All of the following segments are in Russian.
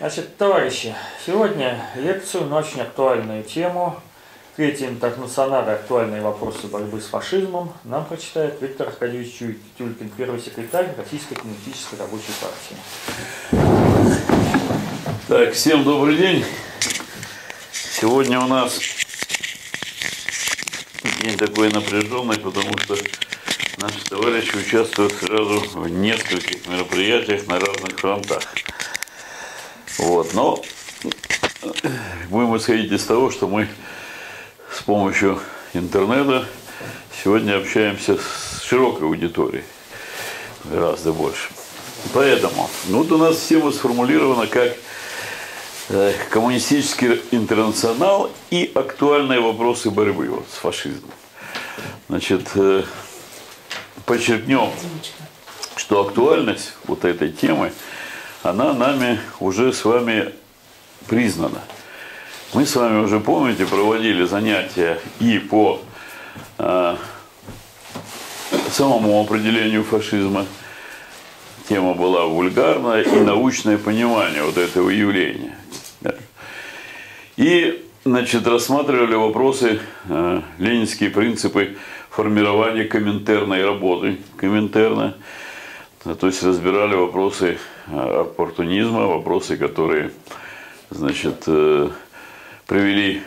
Значит, товарищи, сегодня лекцию на очень актуальную тему. Третий интернационале «Актуальные вопросы борьбы с фашизмом» нам прочитает Виктор Аркадьевич Тюлькин, первый секретарь Российской коммунистической рабочей партии. Так, всем добрый день. Сегодня у нас день такой напряженный, потому что наши товарищи участвуют сразу в нескольких мероприятиях на разных фронтах. Вот, но будем исходить из того, что мы с помощью интернета сегодня общаемся с широкой аудиторией, гораздо больше. Поэтому, вот у нас тема сформулирована как коммунистический интернационал и актуальные вопросы борьбы с фашизмом. Значит, подчеркнем, что актуальность вот этой темы, она нами уже с вами признана. Мы с вами уже, помните, проводили занятия и по самому определению фашизма. Тема была вульгарная и научное понимание вот этого явления. И, значит, рассматривали вопросы, ленинские принципы формирования коминтерной работы, Коминтерна. То есть разбирали вопросы оппортунизма, вопросы, которые, значит, привели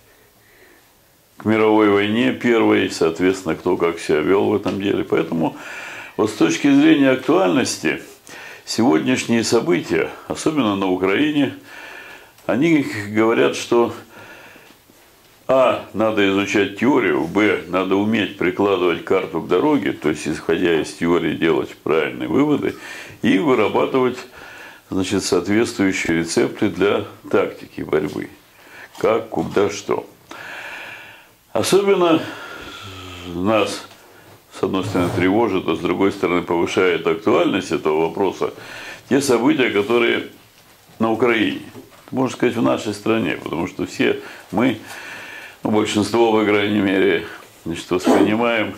к мировой войне первой, соответственно, кто как себя вел в этом деле. Поэтому вот с точки зрения актуальности сегодняшние события, особенно на Украине, они говорят, что надо изучать теорию, надо уметь прикладывать карту к дороге, то есть, исходя из теории, делать правильные выводы и вырабатывать, значит, соответствующие рецепты для тактики борьбы. Как, куда, что. Особенно нас, с одной стороны, тревожит, а с другой стороны, повышает актуальность этого вопроса те события, которые на Украине, можно сказать, в нашей стране, потому что все мы, большинство, по крайней мере, значит, воспринимаем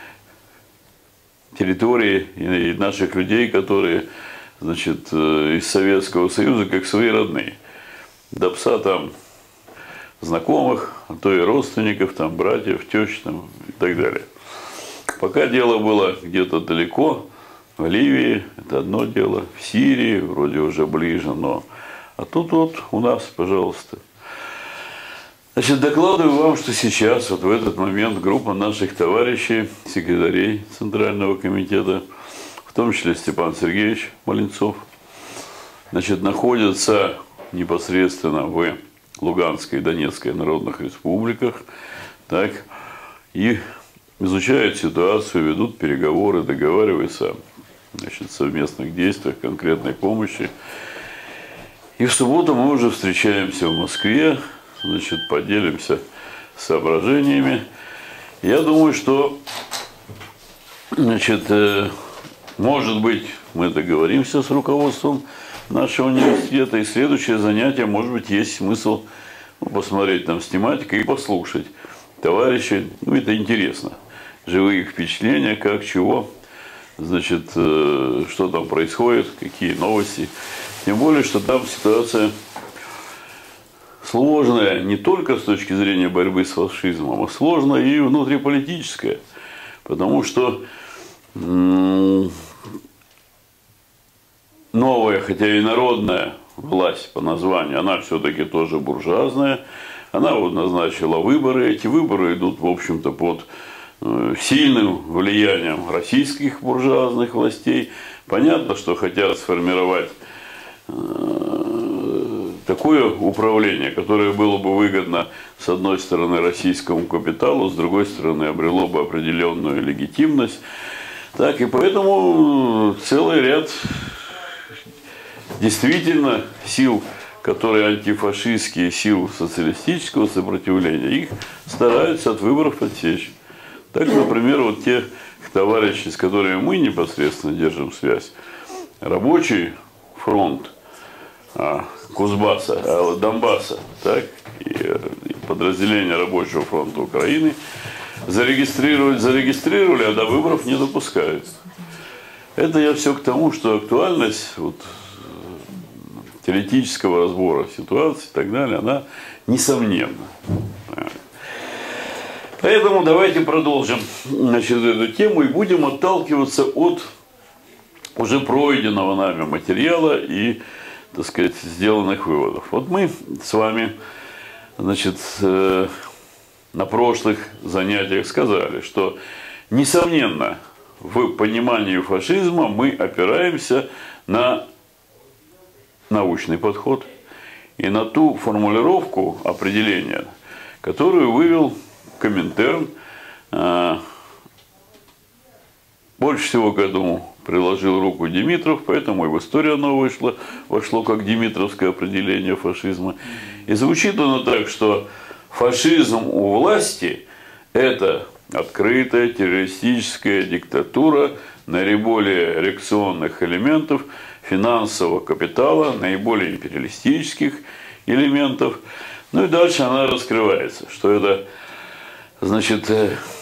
территории и наших людей, которые, значит, из Советского Союза, как свои родные. До пса там знакомых, а то и родственников, там, братьев, тещ там, и так далее. Пока дело было где-то далеко, в Ливии, это одно дело, в Сирии, вроде уже ближе, но... А тут вот у нас, пожалуйста. Значит, докладываю вам, что сейчас, вот в этот момент, группа наших товарищей, секретарей Центрального комитета, в том числе Степан Сергеевич Маленцов, значит, находятся непосредственно в Луганской и Донецкой народных республиках, так, и изучают ситуацию, ведут переговоры, договариваются, значит, о совместных действиях, конкретной помощи. И в субботу мы уже встречаемся в Москве, значит, поделимся соображениями. Я думаю, что, значит, может быть, мы договоримся с руководством нашего университета, и следующее занятие, может быть, есть смысл посмотреть там с тематикой и послушать товарищей. Это интересно. Живые впечатления, как, чего, значит, что там происходит, какие новости. Тем более, что там ситуация сложная не только с точки зрения борьбы с фашизмом, а сложная и внутриполитическая. Потому что новая, хотя и народная власть по названию, она все-таки тоже буржуазная. Она вот назначила выборы. Эти выборы идут, в общем-то, под сильным влиянием российских буржуазных властей. Понятно, что хотят сформировать такое управление, которое было бы выгодно, с одной стороны, российскому капиталу, с другой стороны, обрело бы определенную легитимность. Так, и поэтому целый ряд действительно сил, которые антифашистские, сил социалистического сопротивления, их стараются от выборов отсечь. Так, например, вот те товарищи, с которыми мы непосредственно держим связь, рабочий фронт Кузбасса, Донбасса, так, и подразделения рабочего фронта Украины зарегистрировали, а до выборов не допускают. Это я все к тому, что актуальность вот теоретического разбора ситуации и так далее, она несомненна. Поэтому давайте продолжим, значит, эту тему и будем отталкиваться от уже пройденного нами материала и, так сказать, сделанных выводов. Вот мы с вами, значит, на прошлых занятиях сказали, что, несомненно, в понимании фашизма мы опираемся на научный подход и на ту формулировку определения, которую вывел Коминтерн. Больше всего к этому приложил руку Димитров, поэтому и в историю оно вошло как димитровское определение фашизма. И звучит оно так, что фашизм у власти – это открытая террористическая диктатура наиболее реакционных элементов финансового капитала, наиболее империалистических элементов. Ну и дальше она раскрывается, что это, значит,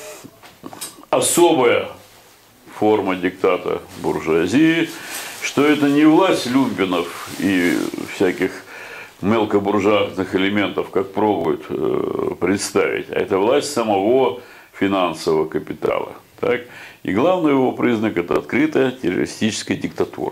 особая форма диктата буржуазии, что это не власть люмпинов и всяких мелкобуржуазных элементов, как пробуют представить, а это власть самого финансового капитала. Так? И главный его признак – это открытая террористическая диктатура.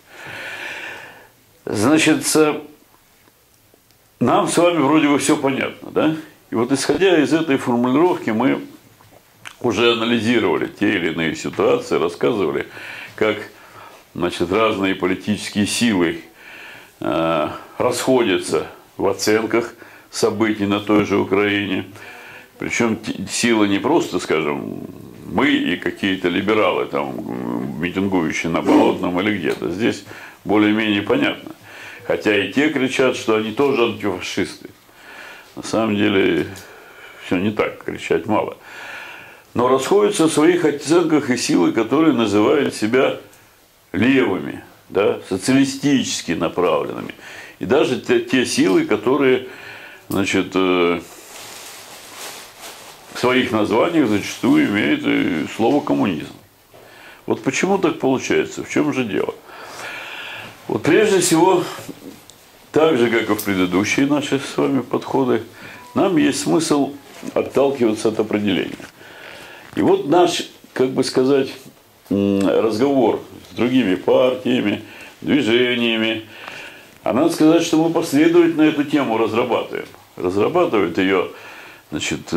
Значит, нам с вами вроде бы все понятно, да? И вот исходя из этой формулировки мы уже анализировали те или иные ситуации, рассказывали, как, значит, разные политические силы расходятся в оценках событий на той же Украине. Причем силы не просто, скажем, мы и какие-то либералы, там, митингующие на Болотном или где-то. Здесь более-менее понятно. Хотя и те кричат, что они тоже антифашисты. На самом деле все не так, кричать мало. Но расходятся в своих оценках и силы, которые называют себя левыми, да, социалистически направленными. И даже те силы, которые, значит, в своих названиях зачастую имеют слово коммунизм. Вот почему так получается? В чем же дело? Вот прежде всего, так же, как и в предыдущие наши с вами подходы, нам есть смысл отталкиваться от определения. И вот наш, как бы сказать, разговор с другими партиями, движениями, а надо сказать, что мы последовательно эту тему разрабатываем. Разрабатывают ее, значит,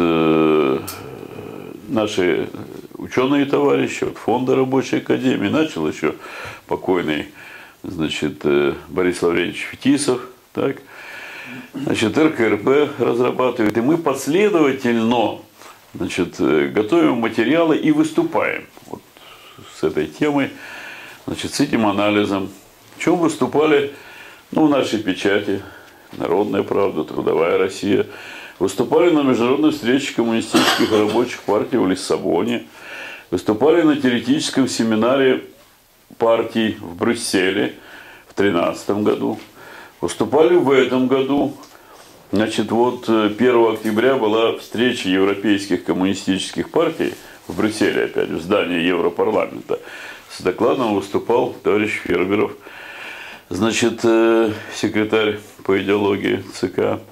наши ученые товарищи от Фонда Рабочей Академии, начал еще покойный, значит, Борис Лаврентьевич Фетисов, так, значит, РКРП разрабатывает, и мы последовательно, значит, готовим материалы и выступаем вот с этой темой, значит, с этим анализом. В чем выступали, ну, в нашей печати «Народная правда», «Трудовая Россия», выступали на международной встрече коммунистических и рабочих партий в Лиссабоне, выступали на теоретическом семинаре партий в Брюсселе в 2013 году, выступали в этом году. Значит, вот 1 октября была встреча европейских коммунистических партий в Брюсселе, опять в здании Европарламента. С докладом выступал товарищ Ферберов, значит, секретарь по идеологии ЦК.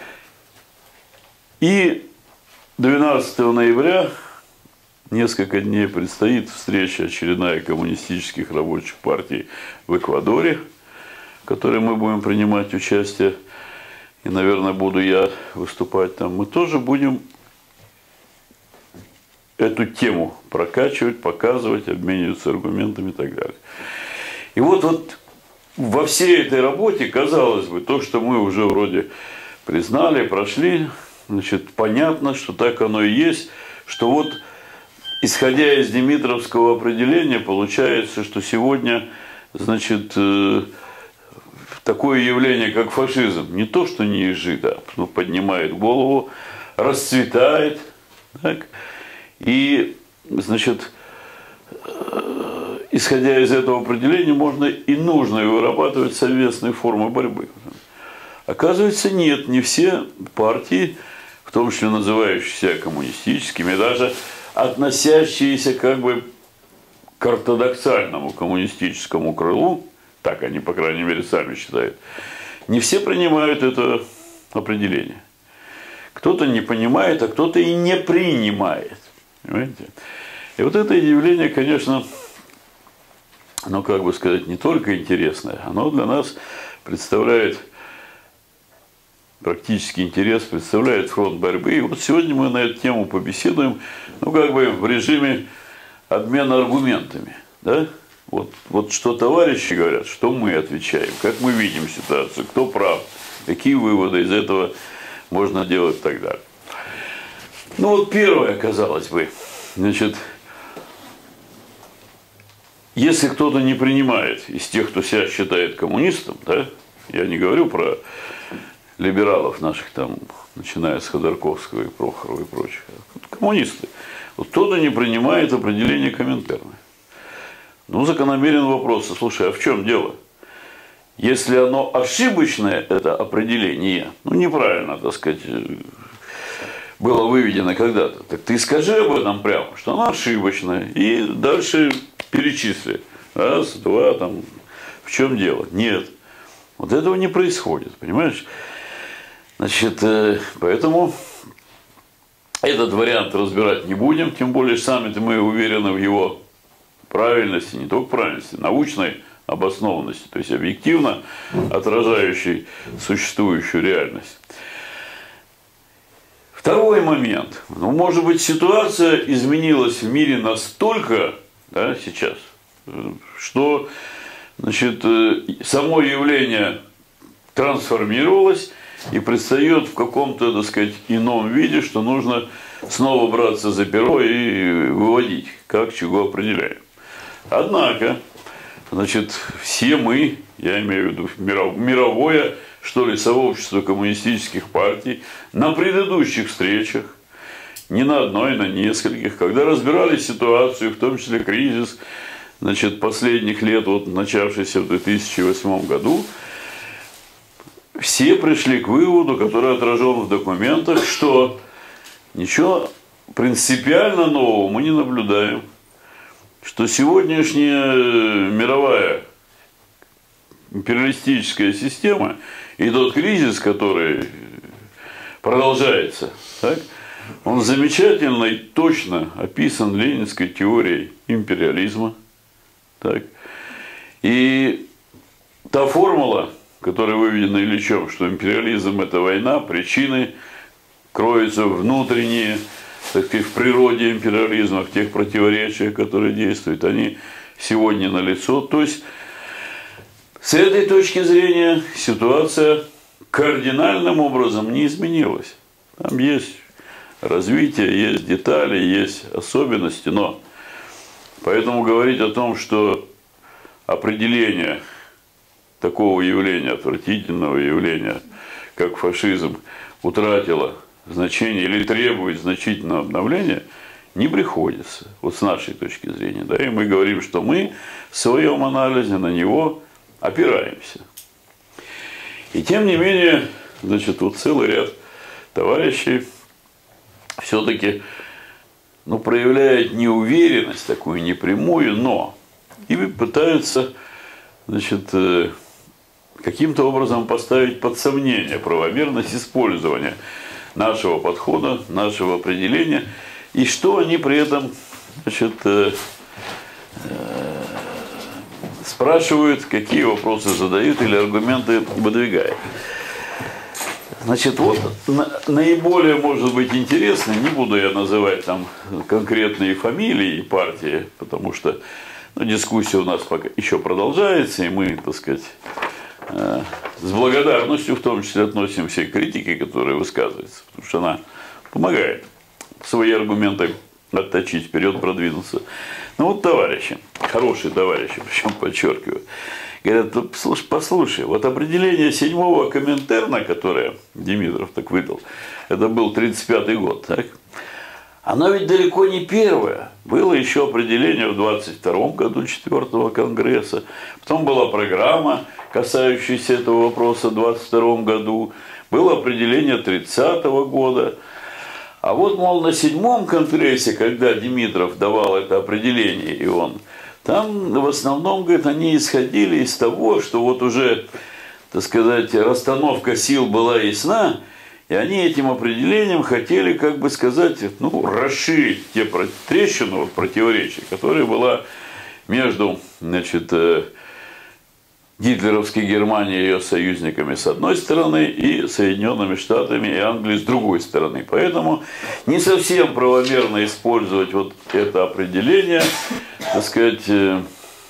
И 12 ноября, несколько дней предстоит встреча очередная коммунистических рабочих партий в Эквадоре, в которой мы будем принимать участие. И, наверное, буду я выступать там. Мы тоже будем эту тему прокачивать, показывать, обмениваться аргументами и так далее. И вот во всей этой работе, казалось бы, то, что мы уже вроде признали, прошли, значит, понятно, что так оно и есть, что вот, исходя из димитровского определения, получается, что сегодня, значит, такое явление, как фашизм, не то, что не изжито, но поднимает голову, расцветает, так, и, значит, исходя из этого определения, можно и нужно вырабатывать совместные формы борьбы. Оказывается, нет, не все партии, в том числе называющиеся коммунистическими, даже относящиеся как бы к ортодоксальному коммунистическому крылу, Так они, по крайней мере, сами считают. Не все принимают это определение. Кто-то не понимает, а кто-то и не принимает. Понимаете? И вот это явление, конечно, оно, как бы сказать, не только интересное, оно для нас представляет практический интерес, представляет фронт борьбы. И вот сегодня мы на эту тему побеседуем, ну, как бы в режиме обмена аргументами. Да? Вот что товарищи говорят, что мы отвечаем, как мы видим ситуацию, кто прав, какие выводы из этого можно делать и так далее. Ну вот первое, казалось бы, значит, если кто-то не принимает из тех, кто себя считает коммунистом, да, я не говорю про либералов наших там, начиная с Ходорковского и Прохорова и прочих, коммунисты, вот кто-то не принимает определение Коминтерна. Ну, закономерен вопрос, слушай, а в чем дело? Если оно ошибочное, это определение, ну, неправильно, так сказать, было выведено когда-то, так ты скажи об этом прямо, что оно ошибочное, и дальше перечисли. Раз, два, там, в чем дело? Нет. Вот этого не происходит, понимаешь? Значит, поэтому этот вариант разбирать не будем, тем более сами-то мы уверены в его правильности, не только правильности, научной обоснованности, то есть объективно отражающей существующую реальность. Второй момент. Ну, может быть, ситуация изменилась в мире настолько, да, сейчас, что, значит, само явление трансформировалось и предстает в каком-то, так сказать, ином виде, что нужно снова браться за перо и выводить, как чего определяем. Однако, значит, все мы, я имею в виду мировое, что ли, сообщество коммунистических партий, на предыдущих встречах, не на одной, на нескольких, когда разбирали ситуацию, в том числе кризис, значит, последних лет, вот, начавшийся в 2008 году, все пришли к выводу, который отражен в документах, что ничего принципиально нового мы не наблюдаем. Что сегодняшняя мировая империалистическая система и тот кризис, который продолжается, так, он замечательно и точно описан ленинской теорией империализма. Так. И та формула, которая выведена Ильичем, что империализм – это война, причины кроются внутренние, так сказать, в природе империализма, в тех противоречиях, которые действуют, они сегодня налицо. То есть, с этой точки зрения ситуация кардинальным образом не изменилась. Там есть развитие, есть детали, есть особенности, но поэтому говорить о том, что определение такого явления, отвратительного явления, как фашизм, утратило значение или требует значительного обновления, не приходится, вот с нашей точки зрения. Да? И мы говорим, что мы в своем анализе на него опираемся. И тем не менее, значит, вот целый ряд товарищей все-таки, ну, проявляет неуверенность такую непрямую, но и пытаются, значит, каким-то образом поставить под сомнение правомерность использования нашего подхода, нашего определения, и что они при этом, значит, спрашивают, какие вопросы задают или аргументы выдвигают. Значит, вот наиболее, может быть, интересно, не буду я называть там конкретные фамилии и партии, потому что, ну, дискуссия у нас пока еще продолжается, и мы, так сказать, с благодарностью в том числе относимся к критике, которая высказывается, потому что она помогает свои аргументы отточить, вперед продвинуться. Ну вот товарищи, хорошие товарищи, причем подчеркиваю, говорят, послушай, вот определение 7-го Коминтерна, которое Димитров так выдал, это был 1935 год, так? Оно ведь далеко не первое. Было еще определение в 1922 году 4-го Конгресса, потом была программа, касающаяся этого вопроса в 1922 году, было определение 1930 года. А вот, мол, на 7-м Конгрессе, когда Димитров давал это определение, и он там в основном, говорит, они исходили из того, что вот уже, так сказать, расстановка сил была ясна, и они этим определением хотели, как бы сказать, ну, расширить те трещину, вот, противоречия, которая была между, значит, гитлеровской Германией и ее союзниками с одной стороны и Соединенными Штатами и Англией с другой стороны. Поэтому не совсем правомерно использовать вот это определение, так сказать, именно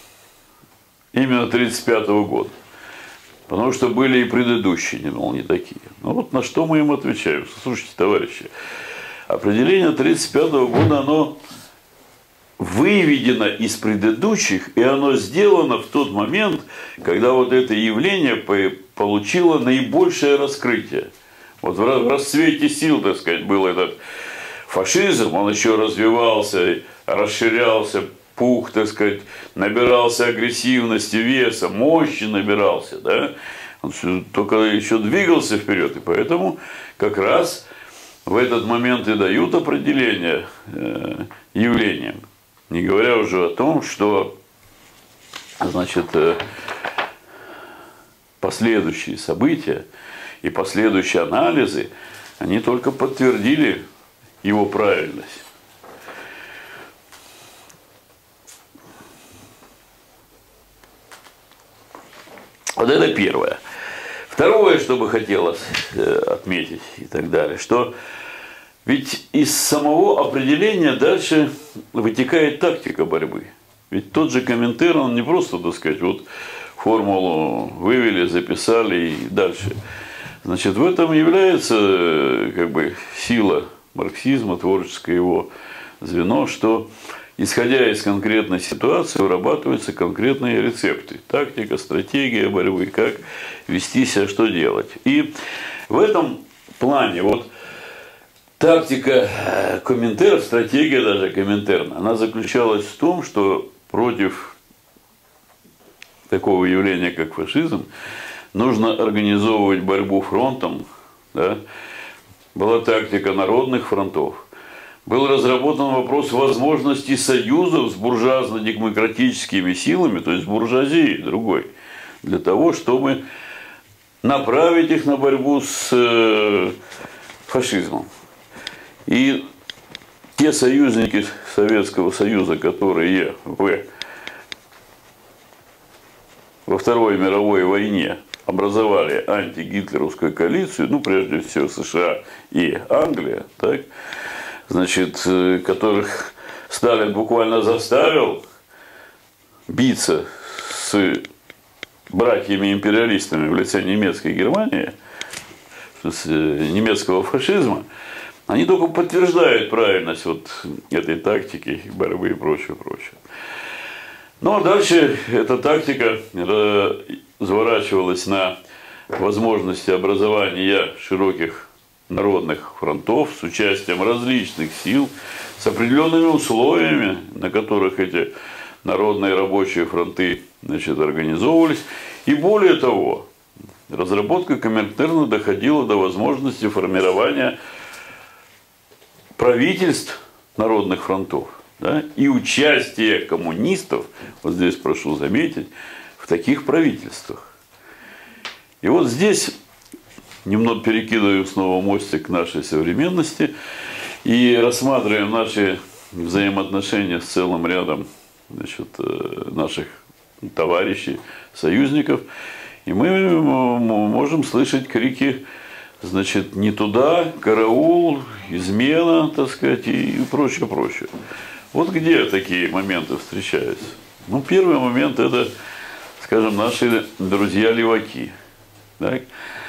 1935 года. Потому что были и предыдущие, не такие. Ну вот на что мы им отвечаем. Слушайте, товарищи, определение 1935 года, оно выведено из предыдущих, и оно сделано в тот момент, когда вот это явление получило наибольшее раскрытие. Вот в расцвете сил, так сказать, был этот фашизм, он еще развивался, расширялся, пух, так сказать, набирался агрессивности, веса, мощи набирался, да? Он только еще двигался вперед, и поэтому как раз в этот момент и дают определение явлениям. Не говоря уже о том, что, значит, последующие события и последующие анализы, они только подтвердили его правильность. Вот это первое. Второе, что бы хотелось отметить и так далее, что ведь из самого определения дальше вытекает тактика борьбы. Ведь тот же Коминтерн, он не просто, так сказать, вот формулу вывели, записали и дальше. Значит, в этом является как бы сила марксизма, творческое его звено, что исходя из конкретной ситуации, вырабатываются конкретные рецепты. Тактика, стратегия борьбы, как вести себя, что делать. И в этом плане вот тактика Коминтерна, стратегия даже Коминтерна, она заключалась в том, что против такого явления, как фашизм, нужно организовывать борьбу фронтом. Да? Была тактика народных фронтов. Был разработан вопрос возможности союзов с буржуазно-демократическими силами, то есть буржуазией другой, для того, чтобы направить их на борьбу с фашизмом. И те союзники Советского Союза, которые во Второй мировой войне образовали антигитлеровскую коалицию, ну, прежде всего США и Англия, так, значит, которых Сталин буквально заставил биться с братьями-империалистами в лице немецкой Германии, с немецкого фашизма, они только подтверждают правильность вот этой тактики борьбы и прочее, прочее. Ну, а дальше эта тактика разворачивалась на возможности образования широких народных фронтов с участием различных сил, с определенными условиями, на которых эти народные рабочие фронты, значит, организовывались. И более того, разработка Коминтерна доходила до возможности формирования правительств народных фронтов, да, и участие коммунистов, вот здесь прошу заметить, в таких правительствах. И вот здесь немного перекидываем снова мостик к нашей современности и рассматриваем наши взаимоотношения с целым рядом, значит, наших товарищей, союзников. И мы можем слышать крики, значит, не туда, караул, измена, так сказать, и прочее, прочее. Вот где такие моменты встречаются? Ну, первый момент – это, скажем, наши друзья-леваки. Так?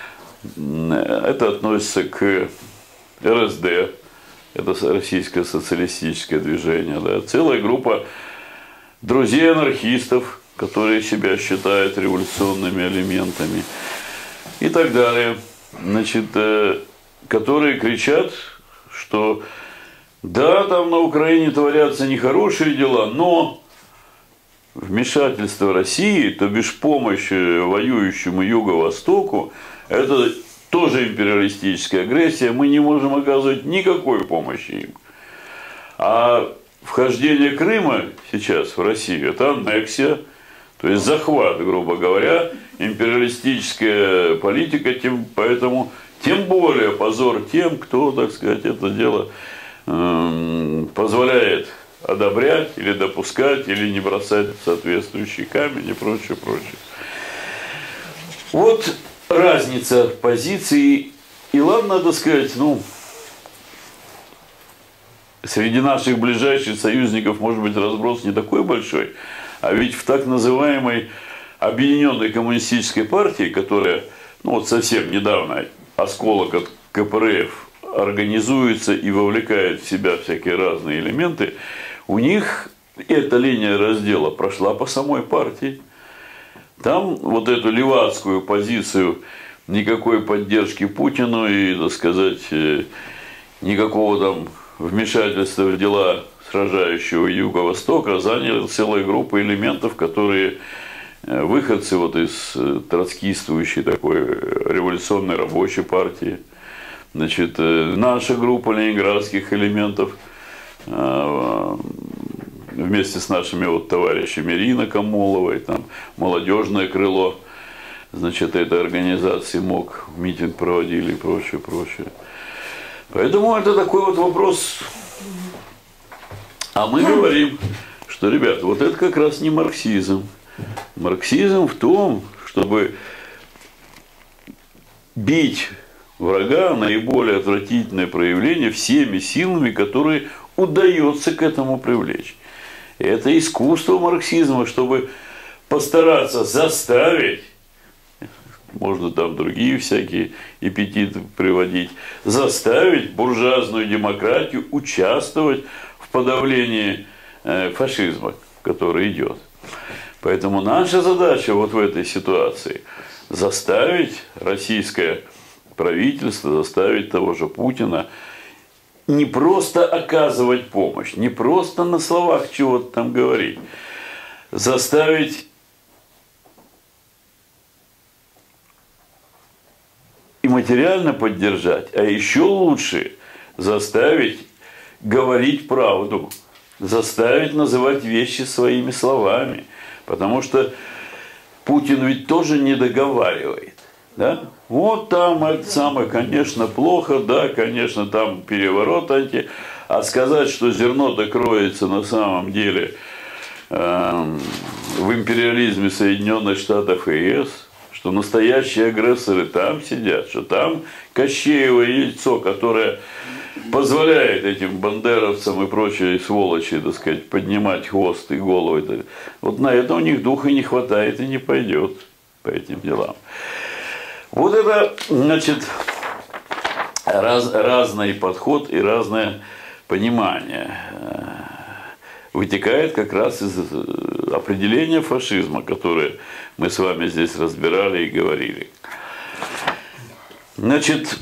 Это относится к РСД, это российское социалистическое движение. Да? Целая группа друзей-анархистов, которые себя считают революционными элементами и так далее. Значит, которые кричат, что да, там на Украине творятся нехорошие дела, но вмешательство России, то бишь помощь воюющему Юго-Востоку, это тоже империалистическая агрессия, мы не можем оказывать никакой помощи им. А вхождение Крыма сейчас в Россию – это аннексия, то есть захват, грубо говоря, империалистическая политика, поэтому тем более позор тем, кто, так сказать, это дело позволяет одобрять или допускать, или не бросать соответствующий камень и прочее, прочее. Вот разница позиций. И ладно, надо сказать, ну, среди наших ближайших союзников может быть разброс не такой большой, а ведь в так называемой Объединенной коммунистической партии, которая, ну вот совсем недавно, осколок от КПРФ, организуется и вовлекает в себя всякие разные элементы, у них эта линия раздела прошла по самой партии. Там вот эту левацкую позицию никакой поддержки Путину и, так сказать, никакого там вмешательства в дела сражающего Юго-Востока заняли целая группа элементов, которые выходцы вот из троцкистующей такой революционной рабочей партии. Значит, наша группа ленинградских элементов вместе с нашими вот товарищами Ирина Камоловой, там молодежное крыло, значит, этой организации МОК, митинг проводили и прочее, прочее. Поэтому это такой вот вопрос. А мы говорим, что, ребят, вот это как раз не марксизм. Марксизм в том, чтобы бить врага, наиболее отвратительное проявление всеми силами, которые удается к этому привлечь. И это искусство марксизма, чтобы постараться заставить, можно там другие всякие эпитеты приводить, заставить буржуазную демократию участвовать в подавлении фашизма, который идет. Поэтому наша задача вот в этой ситуации заставить российское правительство, заставить того же Путина не просто оказывать помощь, не просто на словах чего-то там говорить, заставить и материально поддержать, а еще лучше заставить говорить правду, заставить называть вещи своими словами, потому что Путин ведь тоже не договаривает, да? Вот там это самое, конечно, плохо, да, конечно, там переворот а сказать, что зерно-то кроется на самом деле в империализме Соединенных Штатов и ЕС, что настоящие агрессоры там сидят, что там Кощеево яйцо, которое позволяет этим бандеровцам и прочей сволочи, так сказать, поднимать хвост и голову. Вот на это у них духа не хватает и не пойдет по этим делам. Вот это, значит, разный подход и разное понимание вытекает как раз из определения фашизма, которое мы с вами здесь разбирали и говорили. Значит,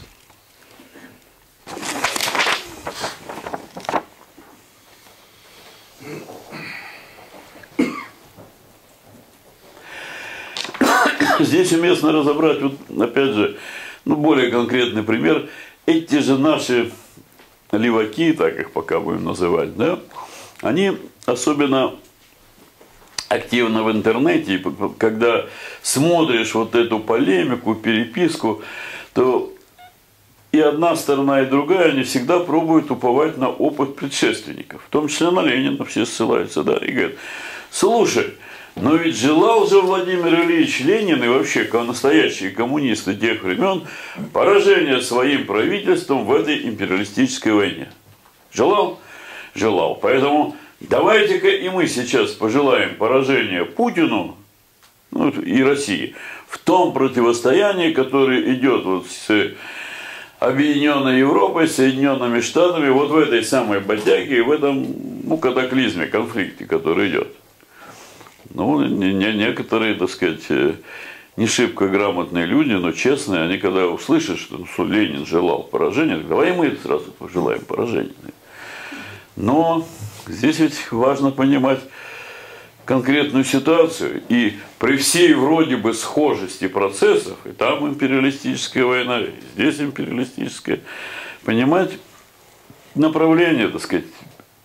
здесь уместно разобрать, вот, опять же, ну, более конкретный пример. Эти же наши леваки, так их пока будем называть, да, они особенно активно в интернете, когда смотришь вот эту полемику, переписку, то и одна сторона, и другая, они всегда пробуют уповать на опыт предшественников, в том числе на Ленина все ссылаются, да, и говорят, слушай, но ведь желал же Владимир Ильич Ленин и вообще настоящие коммунисты тех времен поражения своим правительством в этой империалистической войне. Желал? Желал. Поэтому давайте-ка и мы сейчас пожелаем поражения Путину, ну, и России в том противостоянии, которое идет вот с Объединенной Европой, Соединенными Штатами, вот в этой самой бодяге, в этом, ну, катаклизме, конфликте, который идет. Ну, некоторые, так сказать, не шибко грамотные люди, но честные, они когда услышат, что Ленин желал поражения, давай мы сразу пожелаем поражения. Но здесь ведь важно понимать конкретную ситуацию. И при всей вроде бы схожести процессов, и там империалистическая война, и здесь империалистическая, понимать направление, так сказать,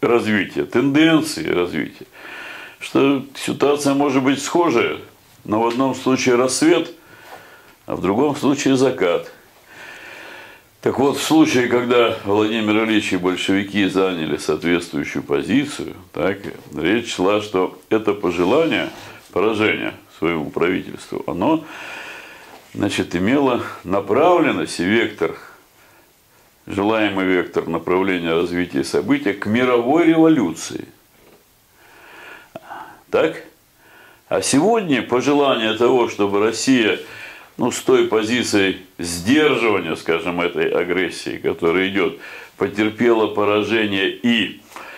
развития, тенденции развития, что ситуация может быть схожая, но в одном случае рассвет, а в другом случае закат. Так вот, в случае, когда Владимир Ильич и большевики заняли соответствующую позицию, так, речь шла, что это пожелание поражения своему правительству, оно, значит, имело направленность и вектор, желаемый вектор направления развития событий к мировой революции. Так? А сегодня пожелание того, чтобы Россия, ну, с той позицией сдерживания, скажем, этой агрессии, которая идет, потерпела поражение и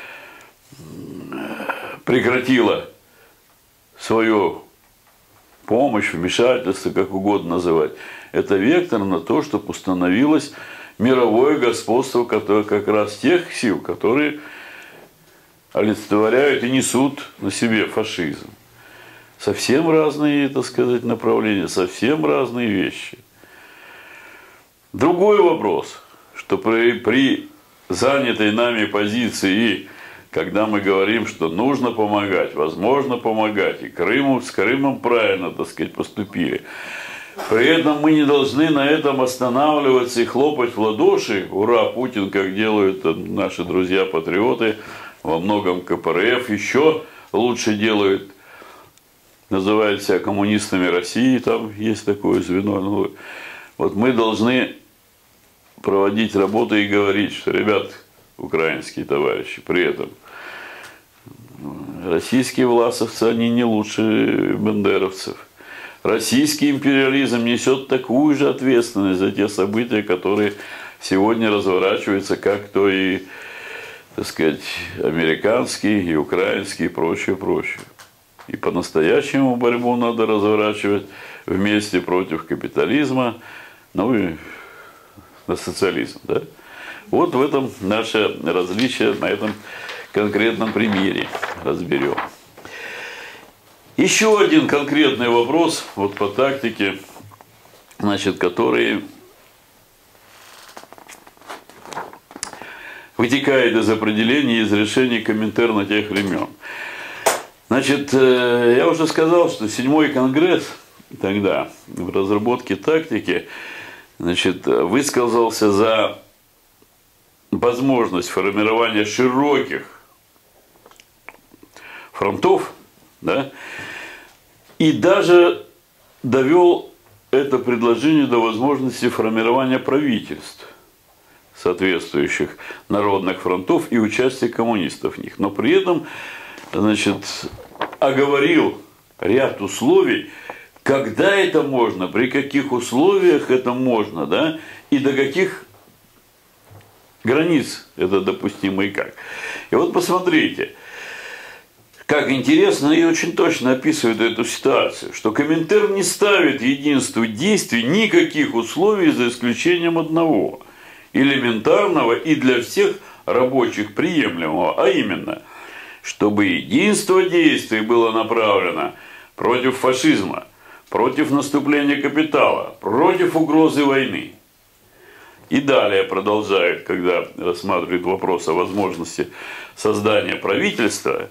прекратила свою помощь, вмешательство, как угодно называть, это вектор на то, чтобы установилось мировое господство, которое как раз тех сил, которые олицетворяют и несут на себе фашизм. Совсем разные, так сказать, направления, совсем разные вещи. Другой вопрос, что при занятой нами позиции, когда мы говорим, что нужно помогать, возможно помогать, и с Крымом правильно, так сказать, поступили, при этом мы не должны на этом останавливаться и хлопать в ладоши, ура, Путин, как делают наши друзья-патриоты, во многом КПРФ еще лучше делают, называют себя коммунистами России, там есть такое звено. Ну, вот мы должны проводить работу и говорить, что, ребят, украинские товарищи, при этом российские власовцы, они не лучше бандеровцев. Российский империализм несет такую же ответственность за те события, которые сегодня разворачиваются, как то и, так сказать, американский, и украинский, и прочее, прочее. И по-настоящему борьбу надо разворачивать вместе против капитализма, ну и на социализм. Да? Вот в этом наше различие, на этом конкретном примере разберем. Еще один конкретный вопрос вот по тактике, значит, который вытекает из определений, из решений Коминтерна тех времен. Значит, я уже сказал, что 7-й конгресс тогда в разработке тактики, значит, высказался за возможность формирования широких фронтов, да, и даже довел это предложение до возможности формирования правительств, соответствующих народных фронтов и участия коммунистов в них. Но при этом, значит, оговорил ряд условий, когда это можно, при каких условиях это можно, да, и до каких границ это допустимо и как. И вот посмотрите, как интересно и очень точно описывает эту ситуацию, что Коминтерн не ставит единству действий никаких условий за исключением одного, элементарного и для всех рабочих приемлемого, а именно, чтобы единство действий было направлено против фашизма, против наступления капитала, против угрозы войны. И далее продолжает, когда рассматривает вопрос о возможности создания правительства,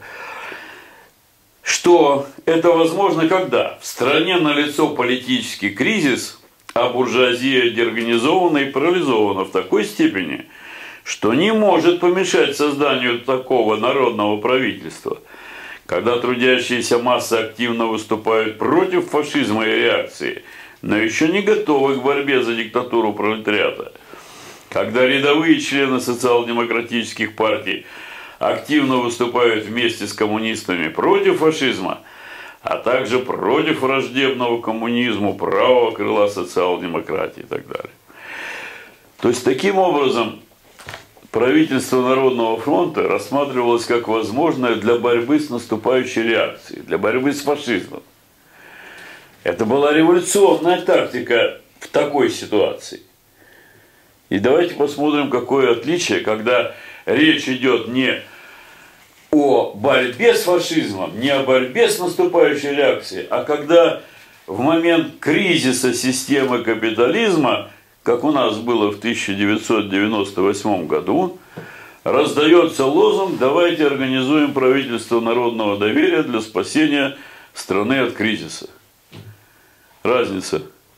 что это возможно когда? В стране налицо политический кризис, а буржуазия деорганизована и парализована в такой степени, что не может помешать созданию такого народного правительства, когда трудящиеся массы активно выступают против фашизма и реакции, но еще не готовы к борьбе за диктатуру пролетариата, когда рядовые члены социал-демократических партий активно выступают вместе с коммунистами против фашизма, а также против враждебного коммунизму, правого крыла социал-демократии и так далее. То есть, таким образом, правительство Народного фронта рассматривалось как возможное для борьбы с наступающей реакцией, для борьбы с фашизмом. Это была революционная тактика в такой ситуации. И давайте посмотрим, какое отличие, когда речь идет не о борьбе с фашизмом, не о борьбе с наступающей реакцией, а когда в момент кризиса системы капитализма, как у нас было в 1998 году, раздается лозунг «Давайте организуем правительство народного доверия для спасения страны от кризиса». Разница.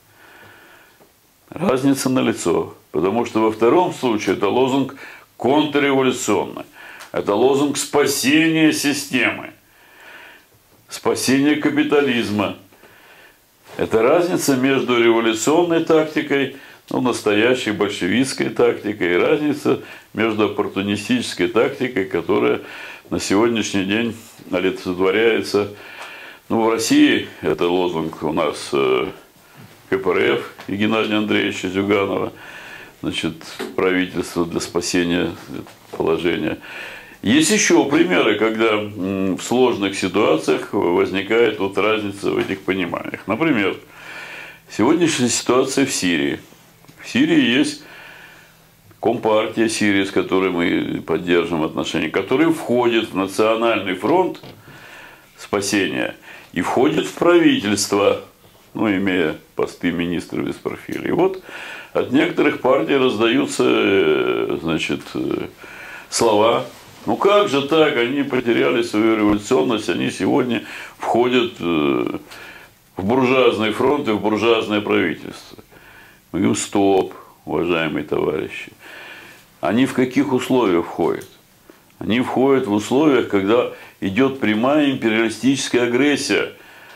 Разница налицо. Потому что во втором случае это лозунг контрреволюционный. Это лозунг спасения системы, спасения капитализма. Это разница между революционной тактикой, настоящей большевистской тактикой, и разница между оппортунистической тактикой, которая на сегодняшний день олицетворяется. В России это лозунг у нас КПРФ и Геннадия Андреевича Зюганова, правительство для спасения положения. Есть еще примеры, когда в сложных ситуациях возникает разница в этих пониманиях. Например, сегодняшняя ситуация в Сирии. В Сирии есть Компартия Сирии, с которой мы поддерживаем отношения, которая входит в Национальный фронт спасения и входит в правительство, имея посты министра без профиля. И вот от некоторых партий раздаются, слова. Как же так? Они потеряли свою революционность, они сегодня входят в буржуазный фронт и в буржуазное правительство. Мы говорим, стоп, уважаемые товарищи. Они в каких условиях входят? Они входят в условиях, когда идет прямая империалистическая агрессия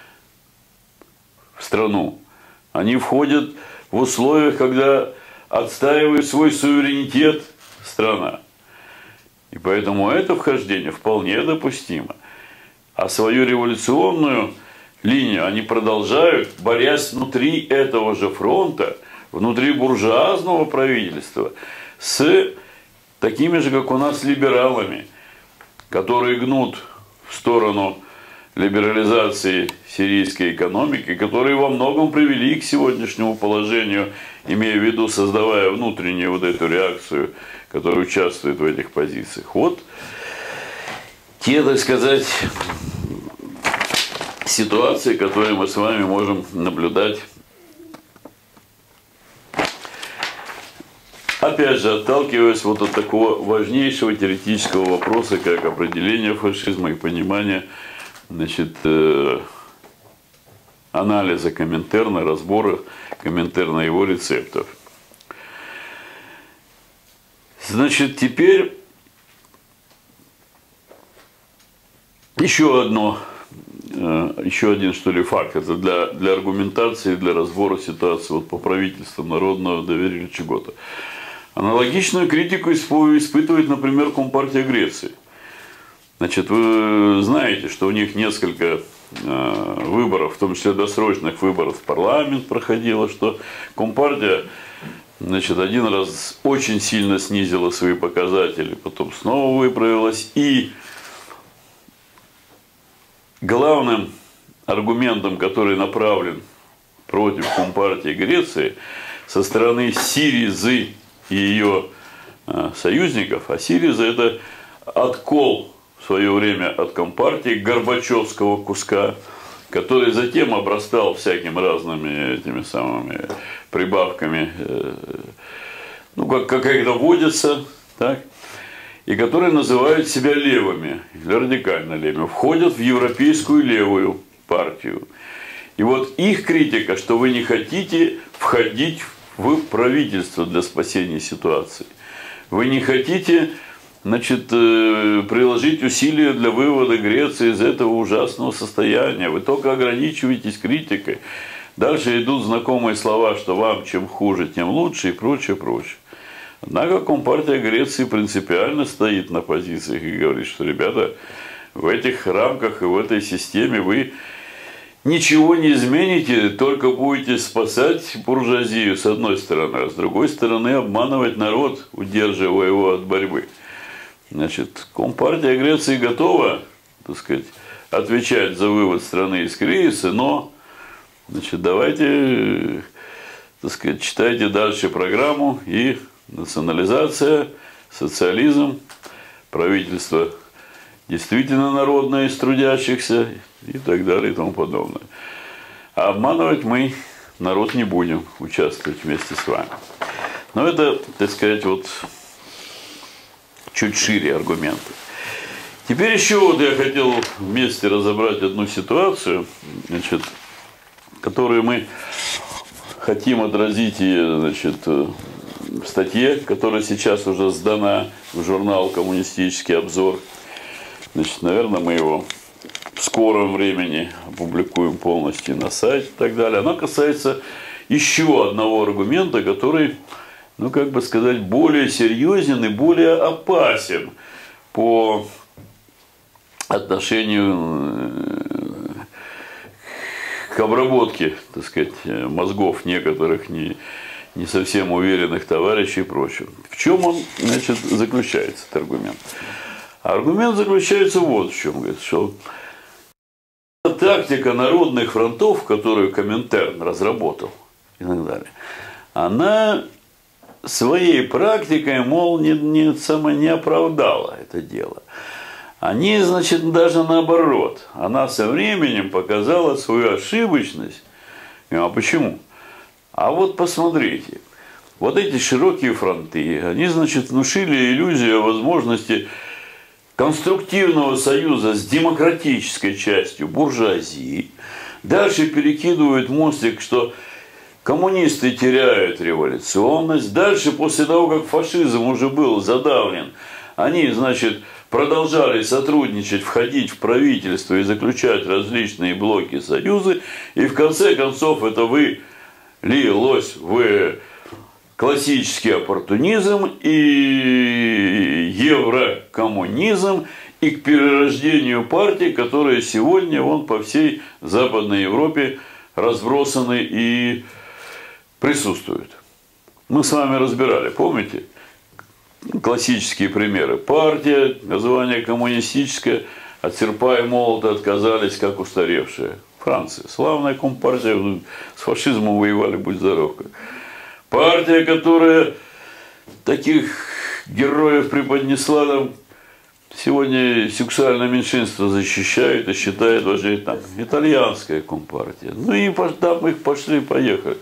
в страну. Они входят в условиях, когда отстаивает свой суверенитет страна. И поэтому это вхождение вполне допустимо. А свою революционную линию они продолжают, борясь внутри этого же фронта, внутри буржуазного правительства, с такими же, как у нас, либералами, которые гнут в сторону либерализации сирийской экономики, которые во многом привели к сегодняшнему положению, имея в виду, создавая внутреннюю эту реакцию, которая участвует в этих позициях. Вот те, так сказать, ситуации, которые мы с вами можем наблюдать. Опять же, отталкиваясь от такого важнейшего теоретического вопроса, как определение фашизма и понимание анализа Коминтерна, разбора Коминтерна и его рецептов. Теперь еще один, что ли, факт. Это для аргументации, для разбора ситуации по правительству народного доверия или чего-то. Аналогичную критику испытывает, например, Компартия Греции. Вы знаете, что у них несколько выборов, в том числе досрочных выборов в парламент проходило, что Компартия один раз очень сильно снизила свои показатели, потом снова выправилась. И главным аргументом, который направлен против Компартии Греции со стороны Сиризы и ее союзников, а Сириза – это откол в свое время от Компартии, Горбачевского куска, который затем обрастал всякими разными этими самыми прибавками, как это водится, так, и которые называют себя левыми, или радикально левыми, входят в европейскую левую партию. И вот их критика, что вы не хотите входить в правительство для спасения ситуации, вы не хотите приложить усилия для вывода Греции из этого ужасного состояния. Вы только ограничиваетесь критикой. Дальше идут знакомые слова, что вам чем хуже, тем лучше и прочее, прочее. Однако Компартия Греции принципиально стоит на позициях и говорит, что, ребята, в этих рамках и в этой системе вы ничего не измените, только будете спасать буржуазию с одной стороны, а с другой стороны обманывать народ, удерживая его от борьбы. Компартия Греции готова, так сказать, отвечать за вывод страны из кризиса, но, давайте, так сказать, читайте дальше программу, и национализация, социализм, правительство действительно народное из трудящихся и так далее и тому подобное. А обманывать мы народ не будем, участвовать вместе с вами. Но это, так сказать, чуть шире аргументы. Теперь еще вот я хотел вместе разобрать одну ситуацию, значит, которую мы хотим отразить и, значит, в статье, которая сейчас уже сдана в журнал «Коммунистический обзор». Значит, наверное, мы его в скором времени опубликуем полностью на сайте и так далее. Она касается еще одного аргумента, который, ну, как бы сказать, более серьезен и более опасен по отношению к обработке, так сказать, мозгов некоторых не совсем уверенных товарищей и прочего. В чем он, значит, заключается, этот аргумент? Аргумент заключается вот в чем, говорит, что тактика народных фронтов, которую Коминтерн разработал и так далее, она своей практикой, мол, не оправдала это дело. Они, значит, даже наоборот. Она со временем показала свою ошибочность. А почему? А вот посмотрите. Вот эти широкие фронты, они, значит, внушили иллюзию о возможности конструктивного союза с демократической частью буржуазии. Дальше перекидывают мостик, что коммунисты теряют революционность. Дальше, после того, как фашизм уже был задавлен, они, значит, продолжали сотрудничать, входить в правительство и заключать различные блоки союзы. И в конце концов это вылилось в классический оппортунизм и еврокоммунизм, и к перерождению партий, которые сегодня вон по всей Западной Европе разбросаны и присутствуют. Мы с вами разбирали, помните? Классические примеры. Партия, название коммунистическое, от серпа и молота отказались, как устаревшие. Франция, славная компартия, с фашизмом воевали, будь здоров. Партия, которая таких героев преподнесла нам, сегодня сексуальное меньшинство защищает и считает вообще там итальянская компартия. Ну и там их пошли-поехали.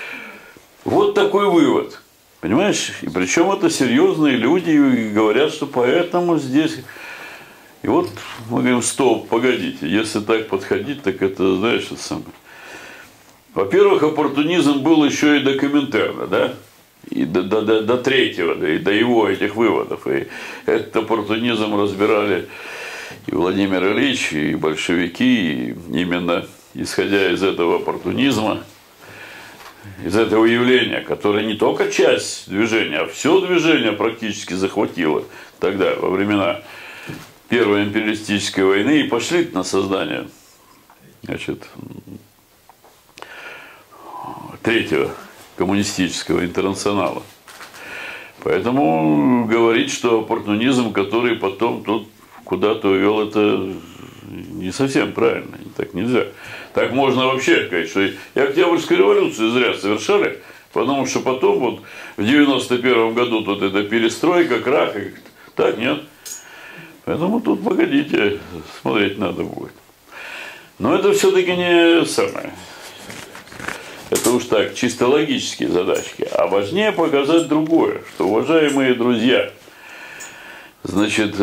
Вот такой вывод. Понимаешь? И причем это серьезные люди и говорят, что поэтому здесь... И вот мы говорим, стоп, погодите, если так подходить, так это, знаешь, что самое. Во-первых, оппортунизм был еще и до Коминтерна, да? И до третьего, да, и до его этих выводов. И этот оппортунизм разбирали и Владимир Ильич, и большевики, и именно исходя из этого оппортунизма, из этого явления, которое не только часть движения, а все движение практически захватило тогда, во времена Первой империалистической войны, и пошли на создание, значит, третьего коммунистического интернационала. Поэтому говорить, что оппортунизм, который потом тут куда-то увел, это не совсем правильно, так нельзя. Так можно вообще сказать, что и Октябрьскую революцию зря совершали, потому что потом вот в 91 году тут это перестройка, крах, так нет. Поэтому тут, погодите, смотреть надо будет. Но это все-таки не самое. Это уж так, чисто логические задачки. А важнее показать другое, что, уважаемые друзья, значит,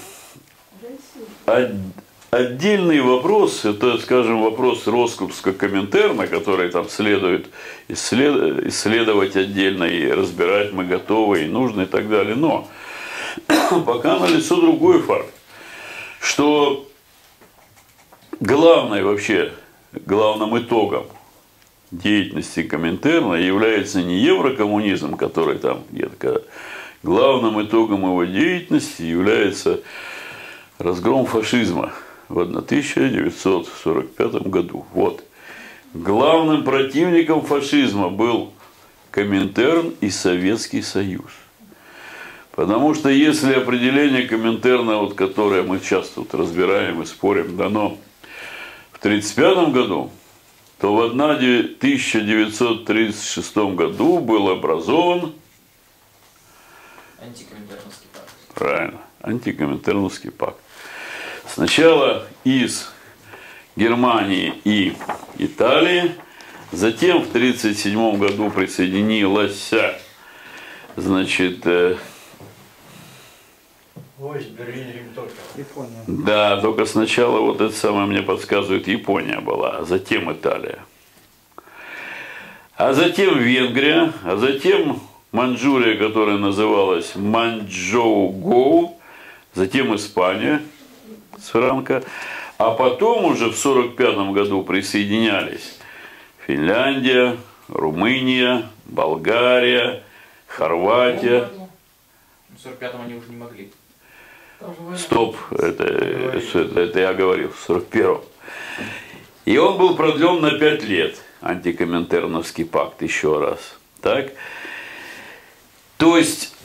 отдельный вопрос, это, скажем, вопрос раскопска Коминтерна, который там следует исследовать отдельно и разбирать мы готовы и нужно и так далее. Но пока налицо другой факт, что главным итогом деятельности Коминтерна является не еврокоммунизм, который там где-то, главным итогом его деятельности является разгром фашизма в 1945 году. Вот. Главным противником фашизма был Коминтерн и Советский Союз. Потому что если определение Коминтерна, вот, которое мы часто вот разбираем и спорим, дано в 1935 году, то в 1936 году был образован антикоминтерновский пакт. Правильно, антикоминтерновский пакт. Сначала из Германии и Италии, затем в 1937 году присоединилась, значит, Ось, Берлин, Рим, Токио. Япония. Да, только сначала вот это самое мне подсказывает, Япония была, а затем Италия. А затем Венгрия, а затем Маньчжурия, которая называлась Маньчжоу-Гоу, затем Испания с Франко, а потом уже в 1945 году присоединялись Финляндия, Румыния, Болгария, Хорватия. В 45-м они уже не могли. Стоп, это я говорил, в 41-м. И он был продлен на 5 лет, антикоминтерновский пакт, еще раз. Так? То есть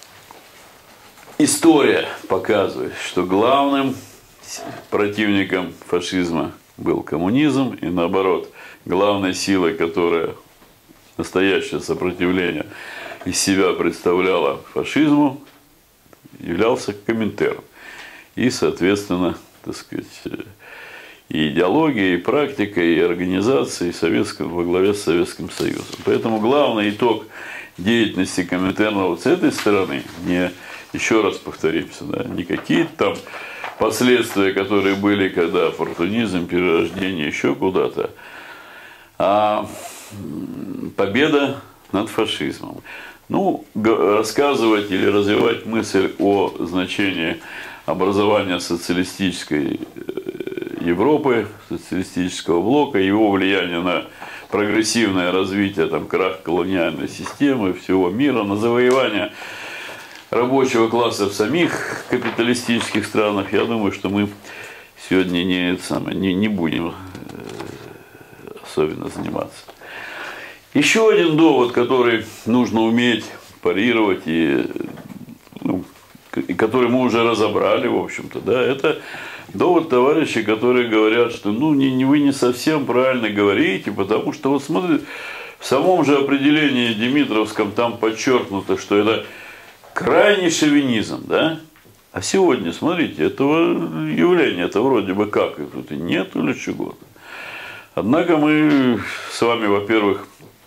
история показывает, что главным противником фашизма был коммунизм, и наоборот, главной силой, которая настоящее сопротивление из себя представляла фашизму, являлся Коминтерн. И, соответственно, так сказать, и идеология, и практика, и организация во главе с Советским Союзом. Поэтому главный итог деятельности Коминтерна вот с этой стороны, не, еще раз повторимся, да, не какие-то там последствия, которые были, когда оппортунизм, перерождение, еще куда-то, а победа над фашизмом. Ну, рассказывать или развивать мысль о значении образования социалистической Европы, социалистического блока, его влияния на прогрессивное развитие, там, крах колониальной системы, всего мира, на завоевание рабочего класса в самих капиталистических странах, я думаю, что мы сегодня не будем особенно заниматься. Еще один довод, который нужно уметь парировать и который мы уже разобрали, в общем-то, да, это довод товарищей, которые говорят, что вы не совсем правильно говорите, потому что вот смотрите, в самом же определении Димитровском там подчеркнуто, что это крайний шовинизм, да? А сегодня, смотрите, этого явления, это вроде бы как, и тут и нет или чего-то. Однако мы с вами, во-первых,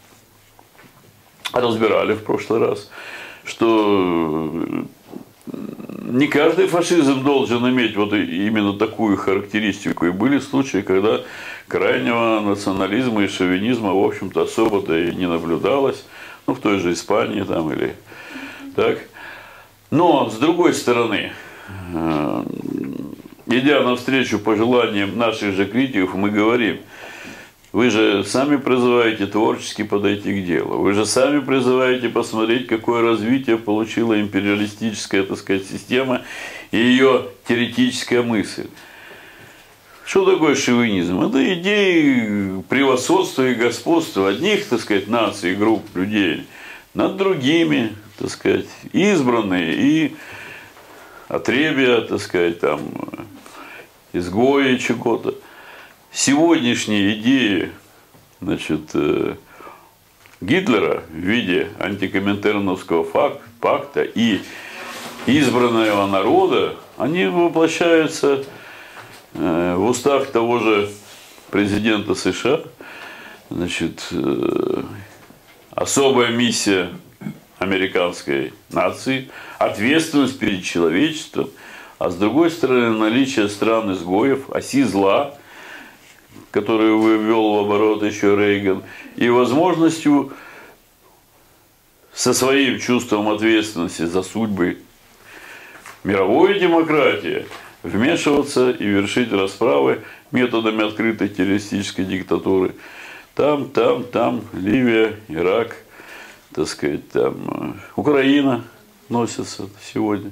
разбирали в прошлый раз, что не каждый фашизм должен иметь вот именно такую характеристику. И были случаи, когда крайнего национализма и шовинизма, в общем-то, особо-то и не наблюдалось. Ну, в той же Испании там или так. Но, с другой стороны, идя навстречу пожеланиям наших же критиков, мы говорим, вы же сами призываете творчески подойти к делу. Вы же сами призываете посмотреть, какое развитие получила империалистическая, так сказать, система и ее теоретическая мысль. Что такое шовинизм? Это идеи превосходства и господства одних, так сказать, наций, групп людей над другими, так сказать, избранные и отребья, так сказать, там, изгои чего-то. Сегодняшние идеи, значит, Гитлера в виде антикоминтерновского пакта и избранного народа, они воплощаются в устах того же президента США. Значит, особая миссия американской нации, ответственность перед человечеством, а с другой стороны наличие стран-изгоев, оси зла, которую ввел в оборот еще Рейган, и возможностью со своим чувством ответственности за судьбы мировой демократии вмешиваться и вершить расправы методами открытой террористической диктатуры. Там, Ливия, Ирак, так сказать, там Украина носится сегодня.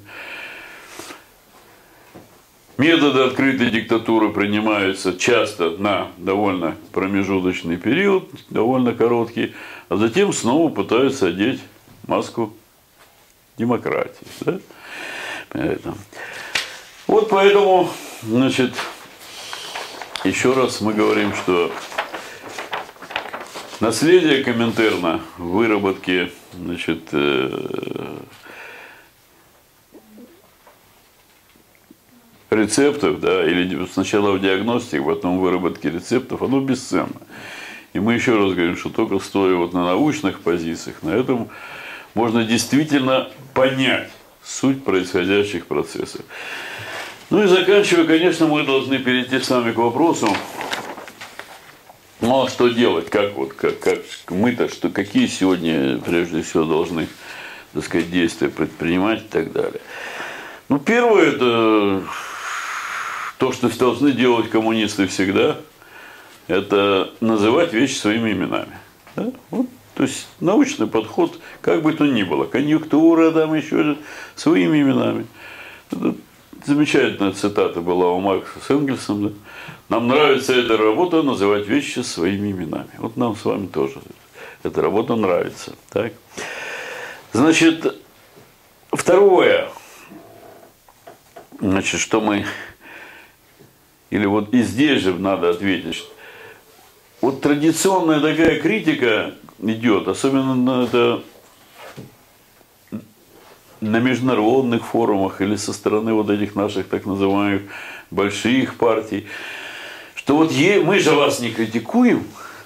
Методы открытой диктатуры принимаются часто на довольно промежуточный период, довольно короткий, а затем снова пытаются одеть маску демократии. Да? Вот поэтому, значит, еще раз мы говорим, что наследие Коминтерна в выработке, значит, рецептов, да, или сначала в диагностике, потом в выработке рецептов, оно бесценно. И мы еще раз говорим, что только стоя вот на научных позициях, на этом можно действительно понять, суть происходящих процессов. Ну и заканчивая, конечно, мы должны перейти с вами к вопросу, ну а что делать, как мы-то, какие сегодня прежде всего должны, так сказать, действия предпринимать и так далее. Ну, первое, это то, что должны делать коммунисты всегда, это называть вещи своими именами. Да? Вот, то есть научный подход, как бы то ни было, конъюнктура, там еще своими именами. Это замечательная цитата была у Маркса с Энгельсом. Да? Нам нравится эта работа называть вещи своими именами. Вот нам с вами тоже эта работа нравится. Так? Значит, второе, значит, что мы, или вот и здесь же надо ответить, вот традиционная такая критика идет, особенно на международных форумах или со стороны вот этих наших так называемых больших партий, что вот мы же вас не критикуем,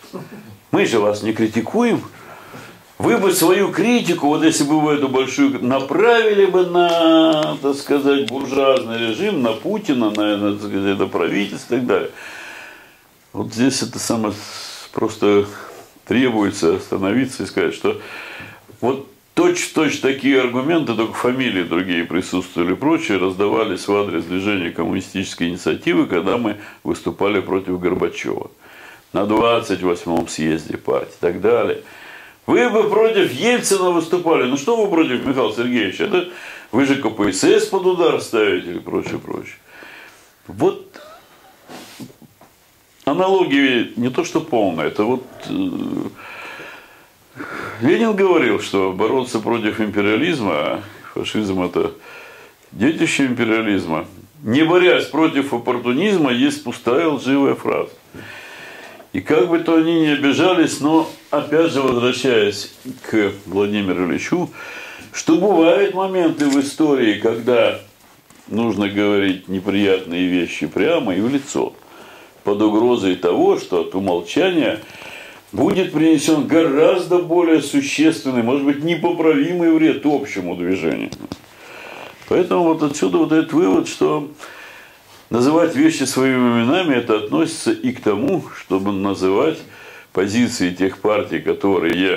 вы бы свою критику, вот если бы вы эту большую направили бы на, так сказать, буржуазный режим, на Путина, на так сказать, это правительство и так далее. Вот здесь это самое просто требуется остановиться и сказать, что вот точь-в-точь такие аргументы, только фамилии другие присутствовали и прочее, раздавались в адрес движения коммунистической инициативы, когда мы выступали против Горбачева на 28-м съезде партии и так далее. Вы бы против Ельцина выступали. Ну что вы против Михаила Сергеевича? Это вы же КПСС под удар ставите или прочее, прочее. Вот аналогия не то что полная, это вот Ленин говорил, что бороться против империализма, а фашизм это детище империализма, не борясь против оппортунизма, есть пустая лживая фраза. И как бы то они ни обижались, но опять же возвращаясь к Владимиру Ильичу, что бывают моменты в истории, когда нужно говорить неприятные вещи прямо и в лицо, под угрозой того, что от умолчания будет принесен гораздо более существенный, может быть, непоправимый вред общему движению. Поэтому вот отсюда вот этот вывод, что называть вещи своими именами, это относится и к тому, чтобы называть позиции тех партий, которые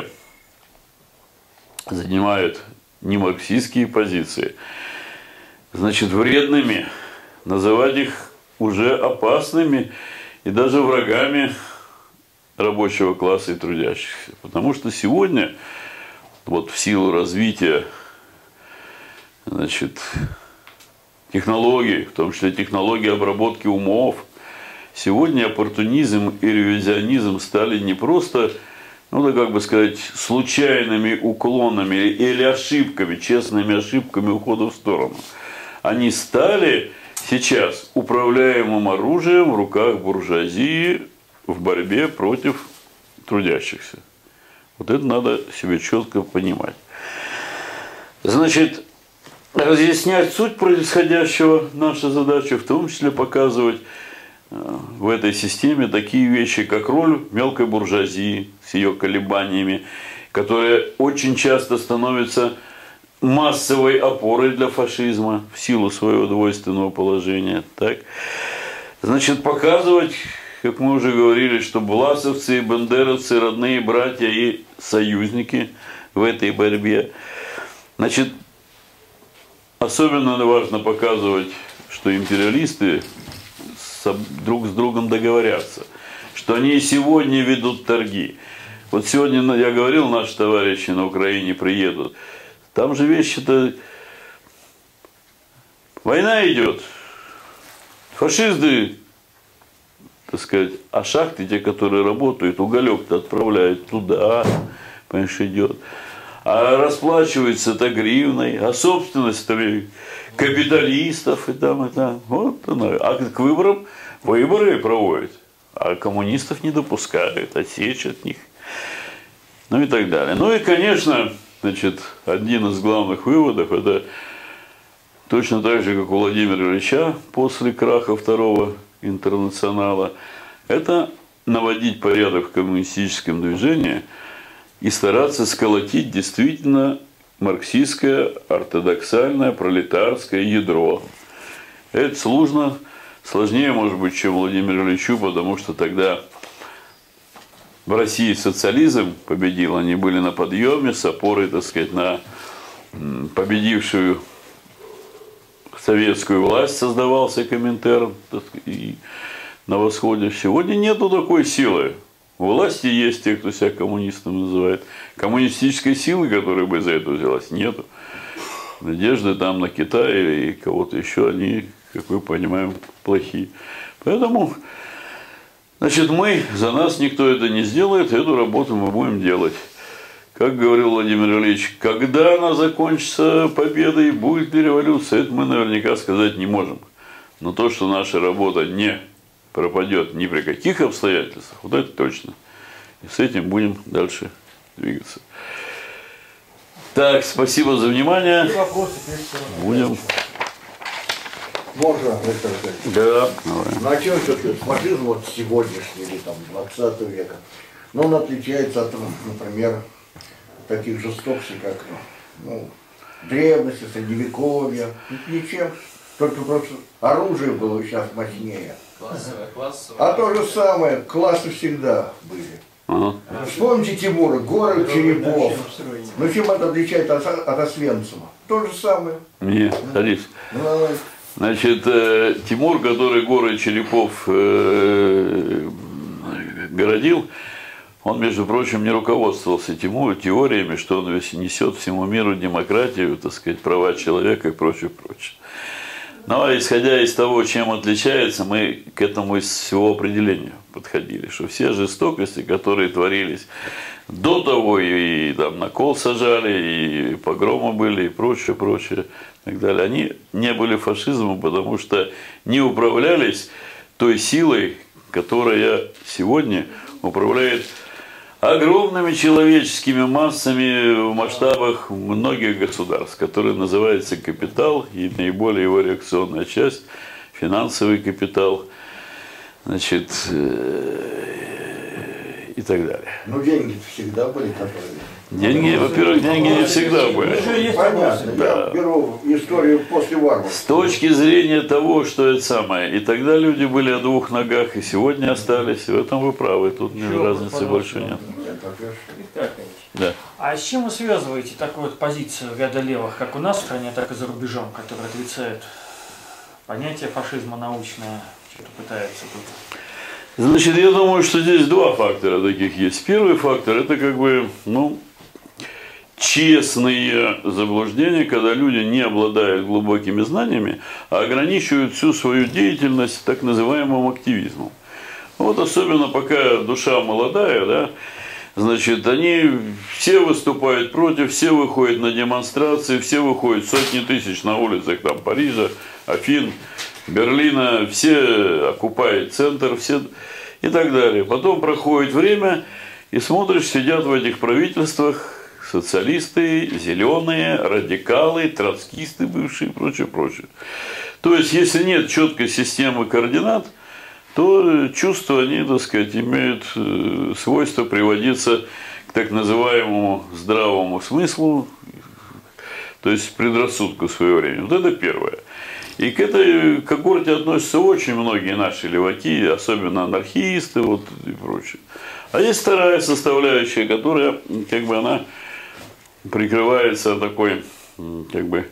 занимают не марксистские позиции, значит, вредными, называть их уже опасными и даже врагами рабочего класса и трудящихся. Потому что сегодня, вот в силу развития, значит, технологий, в том числе технологии обработки умов, сегодня оппортунизм и ревизионизм стали не просто, ну, да, как бы сказать, случайными уклонами или ошибками, честными ошибками ухода в сторону. Они стали сейчас управляемым оружием в руках буржуазии в борьбе против трудящихся. Вот это надо себе четко понимать. Значит, разъяснять суть происходящего наша задача, в том числе показывать в этой системе такие вещи, как роль мелкой буржуазии с ее колебаниями, которая очень часто становится массовой опорой для фашизма в силу своего двойственного положения. Так? Значит, показывать, как мы уже говорили, что власовцы и бандеровцы родные братья и союзники в этой борьбе. Значит, особенно важно показывать, что империалисты друг с другом договорятся, что они и сегодня ведут торги. Вот сегодня, я говорил, наши товарищи на Украине приедут. Там же вещи-то... Война идет. Фашисты, так сказать, а шахты, те, которые работают, уголек-то отправляют туда, понимаешь, идет. А расплачивается-то гривной, а собственность-то капиталистов и там, и там. Вот оно. А к выборам выборы проводят, а коммунистов не допускают, отсечь от них. Ну и так далее. Ну и, конечно, значит, один из главных выводов, это точно так же, как у Владимира Ильича после краха Второго интернационала, это наводить порядок в коммунистическом движении и стараться сколотить действительно марксистское, ортодоксальное, пролетарское ядро. Это сложнее, может быть, чем Владимиру Ильичу, потому что тогда в России социализм победил, они были на подъеме с опорой, так сказать, на победившую советскую власть, создавался Коминтерн и на восходе. Сегодня нету такой силы. У власти есть те, кто себя коммунистом называет. Коммунистической силы, которая бы за это взялась, нету. Надежды там на Китай и кого-то еще, они, как мы понимаем, плохие. Поэтому, значит, за нас никто это не сделает, эту работу мы будем делать. Как говорил Владимир Ильич, когда она закончится победой, будет ли революция, это мы наверняка сказать не можем. Но то, что наша работа не пропадет ни при каких обстоятельствах, вот это точно. И с этим будем дальше двигаться. Так, спасибо за внимание. Вопросы, будем. Можно, Виктор Аркадьевич? Да, давай. Ну, а чем все-таки фашизм вот сегодняшний или там 20 века? Но он отличается от, например, таких жестокостей, как древности, средневековья. Ничем. Только просто оружие было сейчас мощнее. Классовое. А то же самое, классы всегда были. Ага. Вспомните Тимура, город черепов. Ну чем это отличает от Освенцима? То же самое. Не, садись. Ну, давай. Значит, Тимур, который горы черепов городил, он, между прочим, не руководствовался теориями, что он несет всему миру демократию, так сказать, права человека и прочее, прочее. Но исходя из того, чем отличается, мы к этому из всего определения подходили, что все жестокости, которые творились до того, и там на кол сажали, и погромы были, и прочее, прочее, и так далее, они не были фашизмом, потому что не управлялись той силой, которая сегодня управляет огромными человеческими массами в масштабах многих государств, который называется капитал, и наиболее его реакционная часть, финансовый капитал, значит, и так далее. Ну, деньги всегда были, которые... Деньги, во-первых, деньги не всегда были. Понятно, Да. я беру историю после варварства. С точки зрения того, что это самое, и тогда люди были о двух ногах, и сегодня остались, в этом вы правы, тут разницы больше нет. Виктор Аркадьевич, Да. а с чем вы связываете такую вот позицию ряда левых, как у нас в стране, так и за рубежом, которые отрицают понятие фашизма научное, что-то пытаются тут? Значит, я думаю, что здесь два фактора таких есть. Первый фактор – это как бы, честные заблуждения, когда люди не обладают глубокими знаниями, а ограничивают всю свою деятельность так называемым активизмом. Вот особенно пока душа молодая, да, значит, они все выступают против, все выходят на демонстрации, все выходят, сотни тысяч на улицах там, Парижа, Афин, Берлина, все оккупают центр, все и так далее. Потом проходит время, и смотришь, сидят в этих правительствах социалисты, зеленые, радикалы, троцкисты бывшие и прочее, прочее. То есть, если нет четкой системы координат, то чувства, они, так сказать, имеют свойство приводиться к так называемому здравому смыслу, то есть предрассудку в свое время. Вот это первое. И к этой когорте относятся очень многие наши леваки, особенно анархисты вот, и прочее. А есть вторая составляющая, которая, как бы, она прикрывается такой, как бы,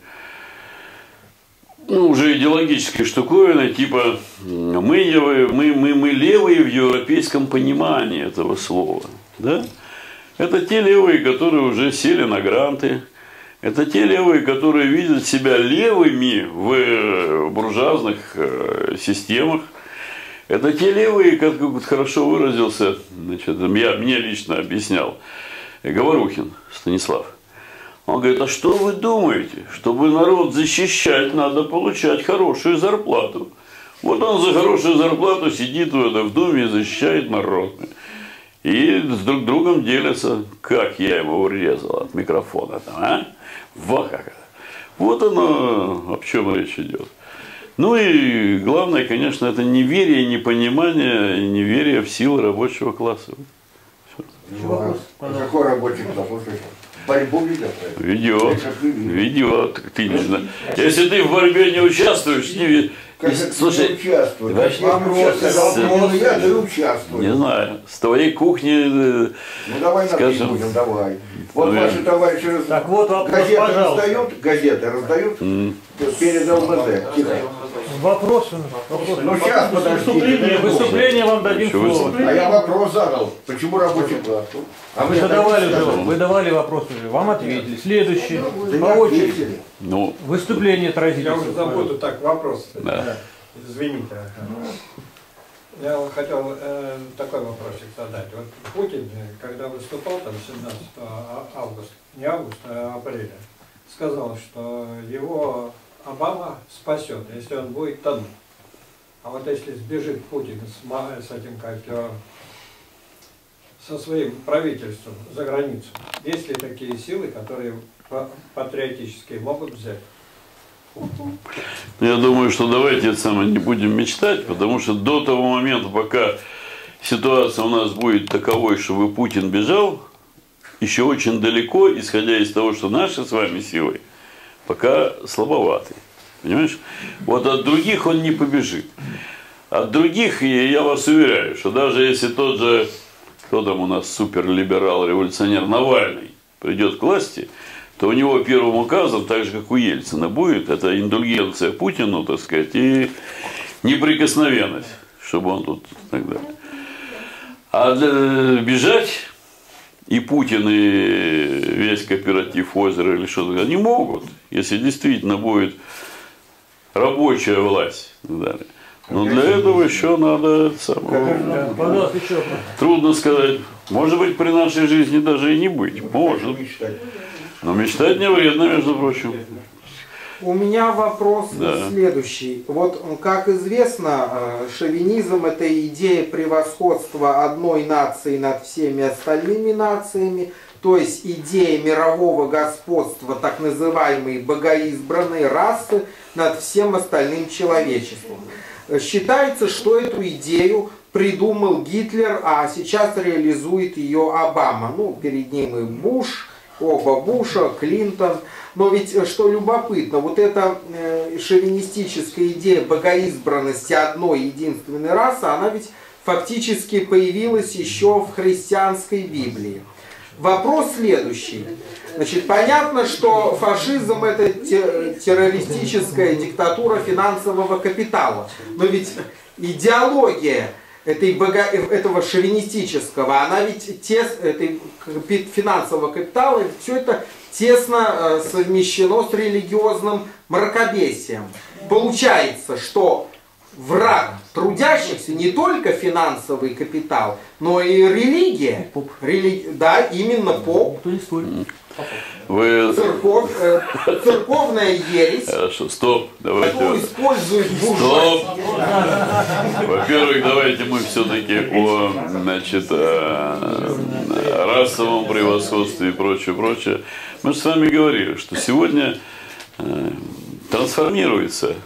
уже идеологической штуковиной, типа мы левые в европейском понимании этого слова. Да? Это те левые, которые уже сели на гранты. Это те левые, которые видят себя левыми в буржуазных системах. Это те левые, как хорошо выразился, значит, мне лично объяснял Говорухин Станислав. Он говорит, а что вы думаете? Чтобы народ защищать, надо получать хорошую зарплату. Вот он за хорошую зарплату сидит в Думе и защищает народ. И с друг другом делятся, как я его урезал от микрофона. Там, а? Вот как это. Вот оно, об чем речь идет. Ну и главное, конечно, это неверие, непонимание, неверие в силы рабочего класса. Какой рабочий класс? борьбу ведет. Ведет. Ведет. Ты не знаешь. Если ты в борьбе не участвуешь, слушай, вообще я не участвую. Не знаю, с твоей кухни, ну давай скажем, будем, давай. Вот ваши товарищи так, вот вопрос, газеты раздают перед ЛБЗ. Тихо. Вопросы. Ну сейчас, подождите. Выступление вам дадим слово. А я вопрос задал. Почему рабочий класс? А Вы давали вопрос уже, вам ответили. Следующий, по очереди. Ну, Выступление отразите. Я уже забуду, так, вопрос. Да. Извините. Я хотел такой вопросик задать. Вот Путин, когда выступал там 17 августа, не августа, а апреля, сказал, что его Обама спасет, если он будет тонуть. А вот если сбежит Путин с этим, как со своим правительством за границу, есть ли такие силы, которые патриотические могут взять? Я думаю, что давайте это самое не будем мечтать, потому что до того момента, пока ситуация у нас будет таковой, чтобы Путин бежал, еще очень далеко, исходя из того, что наши с вами силы пока слабоваты. Понимаешь? Вот от других он не побежит. От других, я вас уверяю, что даже если тот же, кто там у нас суперлиберал, революционер Навальный придет к власти, то у него первым указом, так же как у Ельцина, будет это индульгенция Путину, так сказать, и неприкосновенность, чтобы он тут и так далее. А бежать и Путин, и весь кооператив озера или что-то, они могут, если действительно будет рабочая власть и так далее. Но для этого еще надо трудно сказать. Может быть, при нашей жизни даже и не быть. Может. Но мечтать не вредно, между прочим. У меня вопрос следующий. Вот, как известно, шовинизм – это идея превосходства одной нации над всеми остальными нациями, то есть идея мирового господства так называемой богоизбранной расы над всем остальным человечеством. Считается, что эту идею придумал Гитлер, а сейчас реализует ее Обама. Ну, перед ним и Буш, оба Буша, Клинтон. Но ведь, что любопытно, вот эта шовинистическая идея богоизбранности одной единственной расы, она ведь фактически появилась еще в христианской Библии. Вопрос следующий. Значит, понятно, что фашизм – это террористическая диктатура финансового капитала. Но ведь идеология этого шовинистического, она ведь этой финансового капитала, все это тесно совмещено с религиозным мракобесием. Получается, что враг трудящихся не только финансовый капитал, но и религия. Да, именно поп. Церковная ересь. Хорошо, стоп. Давайте. Использует стоп. Во-первых, давайте мы все-таки о расовом превосходстве и прочее. Мы же с вами говорили, что сегодня трансформируется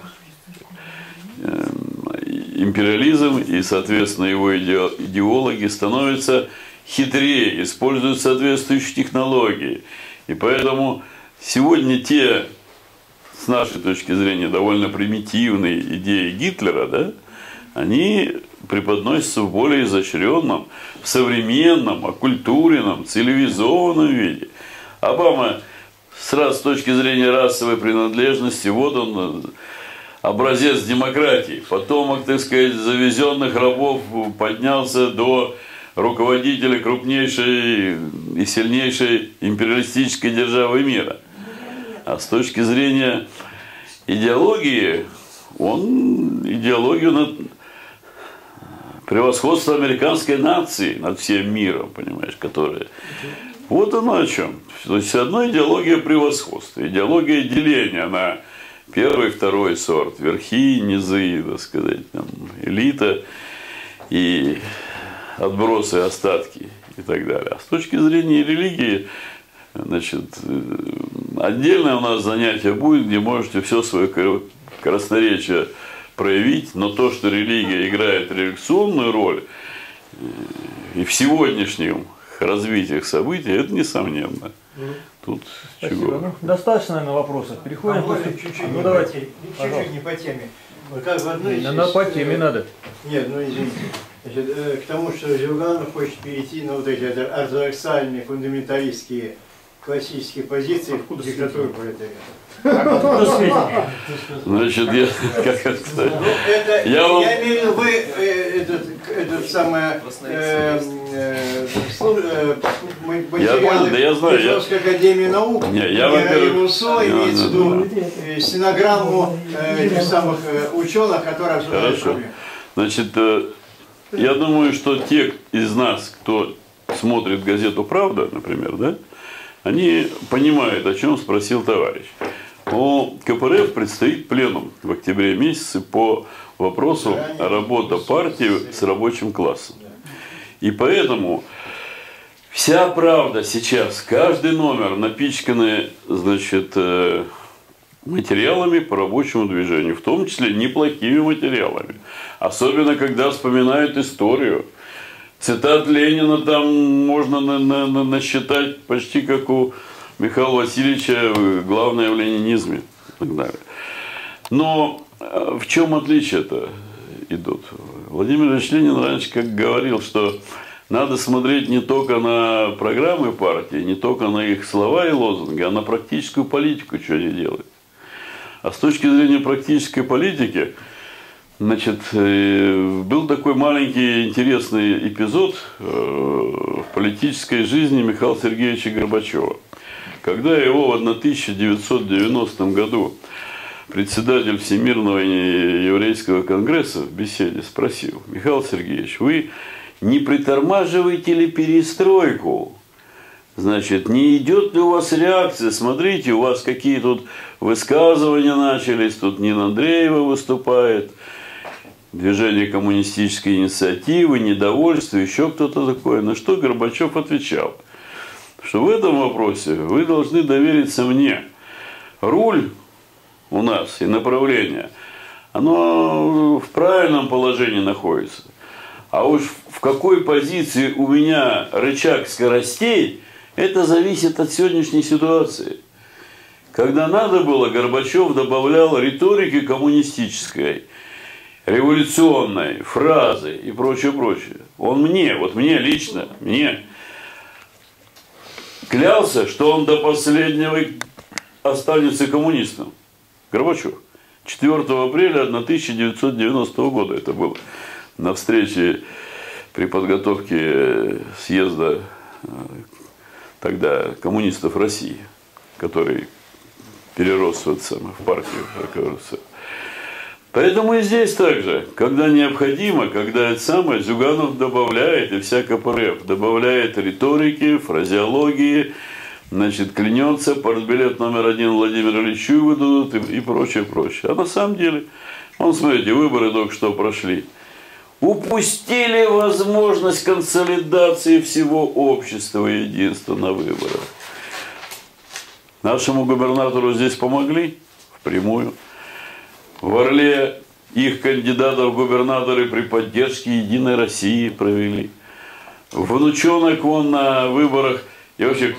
империализм, и, соответственно, его идеологи становятся хитрее, используют соответствующие технологии. И поэтому сегодня те, с нашей точки зрения, довольно примитивные идеи Гитлера, да, они преподносятся в более изощренном, в современном, оккультуренном, цивилизованном виде. Обама с точки зрения расовой принадлежности, вот он, образец демократии. Потомок, так сказать, завезенных рабов поднялся до руководителя крупнейшей и сильнейшей империалистической державы мира. А с точки зрения идеологии, он идеологию над превосходство американской нации над всем миром, понимаешь, которая... Вот оно о чем. То есть одна идеология превосходства, идеология деления на первый, второй сорт, верхи, низы, так сказать, там, элита и отбросы, остатки и так далее. А с точки зрения религии, значит, отдельное у нас занятие будет, где можете все свое красноречие проявить, но то, что религия играет реакционную роль и в сегодняшнем развитиях событий, это несомненно. Тут Спасибо. чего? Ну, достаточно, наверное, вопросов. Переходим. Чуть-чуть Ну, давайте. чуть-чуть не по теме. Вот как в одной из- По теме надо. Нет, ну извините. Значит, к тому, что Зюганов хочет перейти на вот эти ортодоксальные, фундаменталистские, классические позиции в диктатуру пролетариата. Значит, я, как это сказать? Ну, это, Я вам- я имею в виду, вы этот самое понял, да я знаю, Петровской академии наук, Не, я, во-первых, Руссо, имеется в виду стенограмму этих самых ученых, которые обсуждают Хорошо. проблему. Значит, я думаю, что те из нас, кто смотрит газету «Правда», например, да, они понимают, о чем спросил товарищ. У КПРФ предстоит пленум в октябре месяце по вопросу работы партии с рабочим классом. И поэтому вся правда сейчас, каждый номер напичканы, значит, материалами по рабочему движению, в том числе неплохими материалами. Особенно, когда вспоминают историю. Цитат Ленина там можно насчитать почти как у Михаила Васильевича, главное в ленинизме и так далее. Но в чем отличие-то идут? Владимир Ильич Ленин раньше как говорил, что надо смотреть не только на программы партии, не только на их слова и лозунги, а на практическую политику, что они делают. А с точки зрения практической политики, значит, был такой маленький интересный эпизод в политической жизни Михаила Сергеевича Горбачева. Когда его в 1990 году председатель Всемирного еврейского конгресса в беседе спросил: Михаил Сергеевич, вы не притормаживаете ли перестройку? Значит, не идет ли у вас реакция? Смотрите, у вас какие тут высказывания начались, тут Нина Андреева выступает, движение коммунистической инициативы, недовольство, еще кто-то такой. На что Горбачев отвечал, что в этом вопросе вы должны довериться мне. Руль у нас и направление, оно в правильном положении находится. А уж в какой позиции у меня рычаг скоростей, это зависит от сегодняшней ситуации. Когда надо было, Горбачев добавлял риторики коммунистической, революционной, фразы и прочее, прочее. Он мне лично, мне клялся, что он до последнего останется коммунистом. Горбачев. 4 апреля 1990 года это было. На встрече при подготовке съезда тогда коммунистов России, который перерос в партию РКРС. Поэтому и здесь также, когда необходимо, когда это самое, Зюганов добавляет, и вся КПРФ добавляет риторики, фразеологии, значит, клянется, партбилет номер 1 Владимиру Ильичу выдадут и прочее, прочее. А на самом деле, смотрите, выборы только что прошли. Упустили возможность консолидации всего общества и единства на выборах. Нашему губернатору здесь помогли впрямую. В Орле их кандидатов в губернаторы при поддержке Единой России провели. Внучонок вон на выборах, и вообще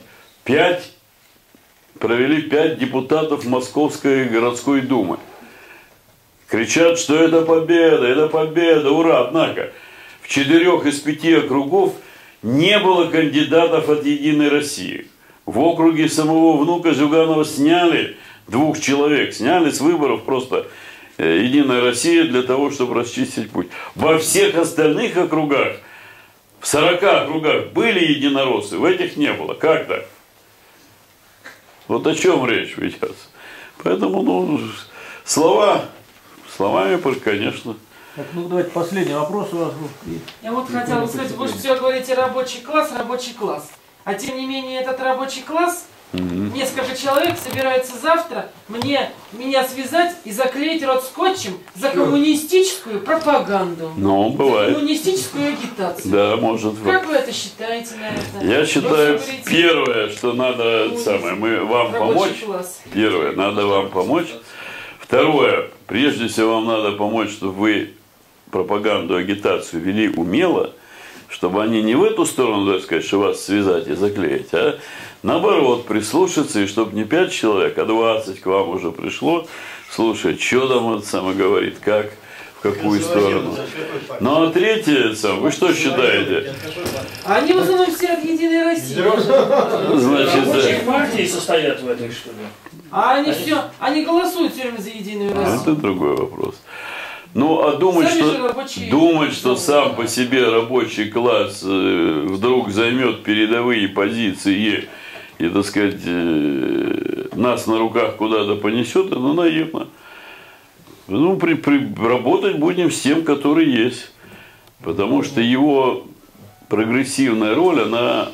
провели 5 депутатов Московской городской думы. Кричат, что это победа, ура! Однако в 4 из 5 округов не было кандидатов от Единой России. В округе самого внука Зюганова сняли 2 человек, сняли с выборов просто Единая Россия для того, чтобы расчистить путь. Во всех остальных округах, в 40 округах были единороссы, в этих не было. Как так? Вот о чем речь сейчас. Поэтому, словами, конечно. Так, давайте последний вопрос у вас был. Я вот хотела бы сказать, вы же все говорите рабочий класс. А тем не менее этот рабочий класс, несколько человек собираются завтра меня связать и заклеить рот скотчем за коммунистическую пропаганду. Ну, бывает. За коммунистическую агитацию. Да, может быть. Как вы это считаете на это? Я считаю, первое, что надо вам помочь. Первое, надо вам помочь. Второе, прежде всего вам надо помочь, чтобы вы пропаганду, агитацию вели умело, чтобы они не в эту сторону, так сказать, что вас связать и заклеить, а наоборот, прислушаться, и чтобы не 5 человек, а 20 к вам уже пришло, слушать, что там он сам говорит, как, в какую сторону. Ну а третье, вы что считаете? Они в основном все от Единой России. Значит, партии состоят в этой, что ли? А они все, они голосуют все время за Единую Россию. это другой вопрос. Ну, а думать, что сам по себе рабочий класс вдруг займет передовые позиции и, так сказать, нас на руках куда-то понесет, это наивно. Ну, работать будем с тем, который есть. Потому что его прогрессивная роль, она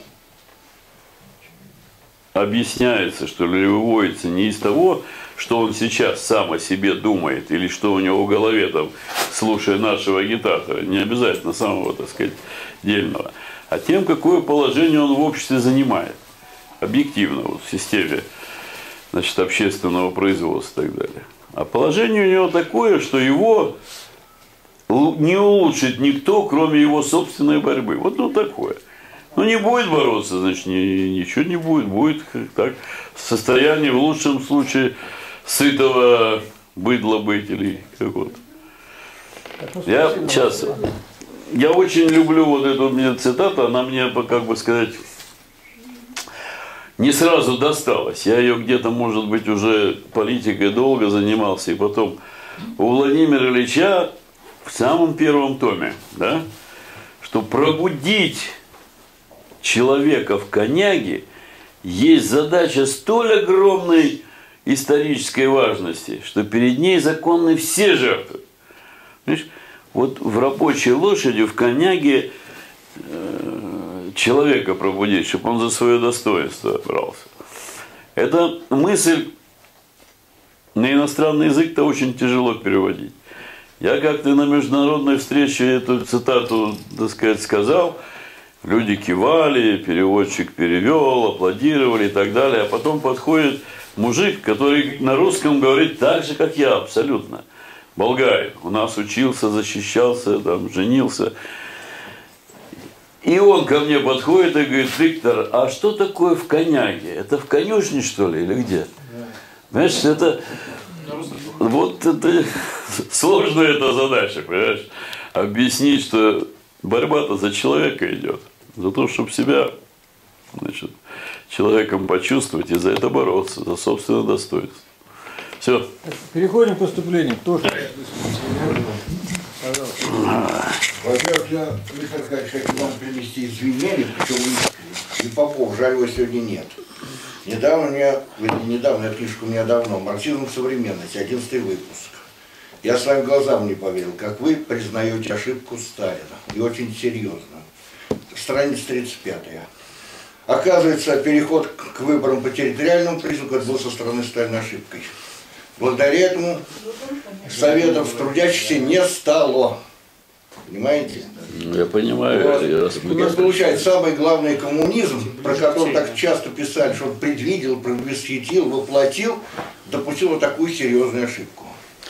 объясняется, что ли, выводится не из того, что он сейчас сам о себе думает, или что у него в голове, там, слушая нашего агитатора, не обязательно самого, так сказать, дельного, а тем, какое положение он в обществе занимает, объективно, вот, в системе, значит, общественного производства и так далее. А положение у него такое, что его не улучшит никто, кроме его собственной борьбы. Вот ну такое. Ну не будет бороться, значит, ничего не будет. Будет так состояние в лучшем случае сытого быдла быть или какого-то. Я очень люблю вот эту мне цитату, она мне, как бы сказать, не сразу досталась. Я ее где-то, может быть, уже политикой долго занимался. И потом у Владимира Ильича в самом первом томе, да, что пробудить человека в коняге есть задача столь огромной исторической важности, что перед ней законны все жертвы. Видишь, вот в рабочей лошади, в коняге человека пробудить, чтобы он за свое достоинство брался. Эта мысль на иностранный язык-то очень тяжело переводить. Я как-то на международной встрече эту цитату, так сказать, сказал, люди кивали, переводчик перевел, аплодировали и так далее, а потом подходит мужик, который на русском говорит так же, как я, абсолютно. Болгарин, у нас учился, защищался, там, женился. И он ко мне подходит и говорит: Виктор, а что такое в коняге? Это в конюшне, что ли, или где? Понимаешь, это... Вот это сложная эта задача, понимаешь? Объяснить, что борьба-то за человека идет. За то, чтобы себя, значит, человеком почувствовать и за это бороться, за собственное достоинство. Все. Переходим к поступлению. Кто же? Во-первых, я, Виктор Аркадьевич, хочу вам принести извинения, причем и Попов, жаль, его сегодня нет. Недавно я книжку у меня давно, «Марксизм в современности», 11 выпуск. Я своим глазам не поверил, как вы признаете ошибку Сталина, и очень серьезно. Страница 35. Оказывается, переход к выборам по территориальному признаку был со стороны Сталина ошибкой. Благодаря этому советов трудящихся не стало. Понимаете? Я понимаю. Вот. У нас получается самый главный коммунизм, про который так часто писали, что он предвидел, предвосхитил, воплотил, допустил вот такую серьезную ошибку.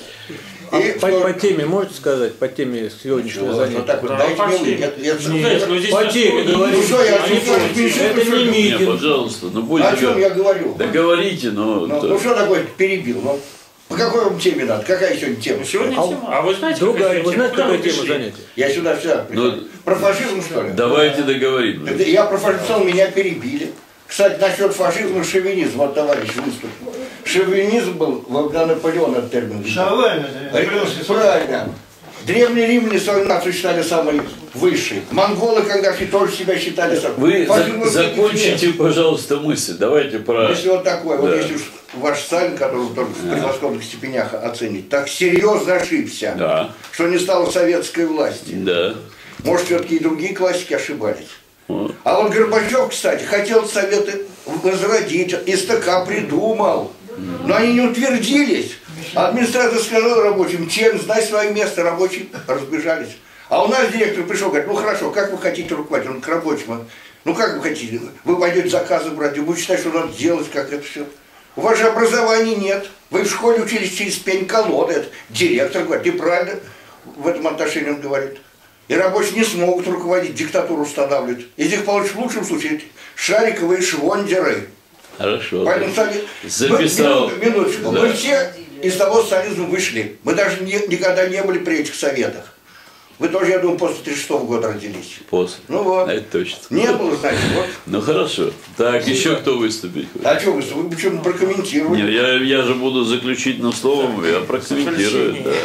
По теме можете сказать? По теме сегодняшнего занятия? Вот так вот, дайте мне по теме говорите. Это не митинг. Нет, пожалуйста, ну будьте... О чем я говорю? Да говорите, но... Ну что такое перебил? Ну, по какой вам теме надо? Какая сегодня тема? Сегодня тема. А вы знаете, другая, вы знаете, какая тема занятия? Я сюда пришел. Про фашизм, что ли? Давайте договорим. Я про фашизм, меня перебили. Кстати, насчет фашизма и шовинизма, вот товарищ выступил. Шовинизм был, во Наполеон этот термин. Правильно. Древние римляне свою нацию считали самой высшей. Монголы, когда тоже себя считали самой. Вы закончите, пожалуйста, мысль. Давайте про... Если вот такое, да. вот если уж ваш Сталин, который только в превосходных степенях оценить, так серьезно ошибся, да. Что не стало советской власти. Да. Может, все-таки и другие классики ошибались. А вот Горбачев, кстати, хотел Советы возродить, СТК придумал, но они не утвердились. Администрация сказала рабочим: чем знай свое место, рабочие разбежались. А у нас директор пришел, говорит: ну хорошо, как вы хотите руководить? Он к рабочим: ну как вы хотите? Вы пойдете заказы брать, вы будете считать, что надо делать, как это все. У вас же образования нет. Вы в школе учились через пень-колоды. Директор говорит, и правильно в этом отношении он говорит. И рабочие не смогут руководить, диктатуру устанавливать. Из них получат в лучшем случае шариковые швондеры. Хорошо. Поэтому Записал. Минуточку. Да. Мы все из того социализма вышли. Мы даже никогда не были при этих советах. Вы тоже, я думаю, после 1936 года родились. После. Ну вот. Это точно. Не было, значит, вот. Ну хорошо. Так, еще кто выступить? А что вы почему прокомментируете? Не, я же буду заключительным словом, я прокомментирую. Да.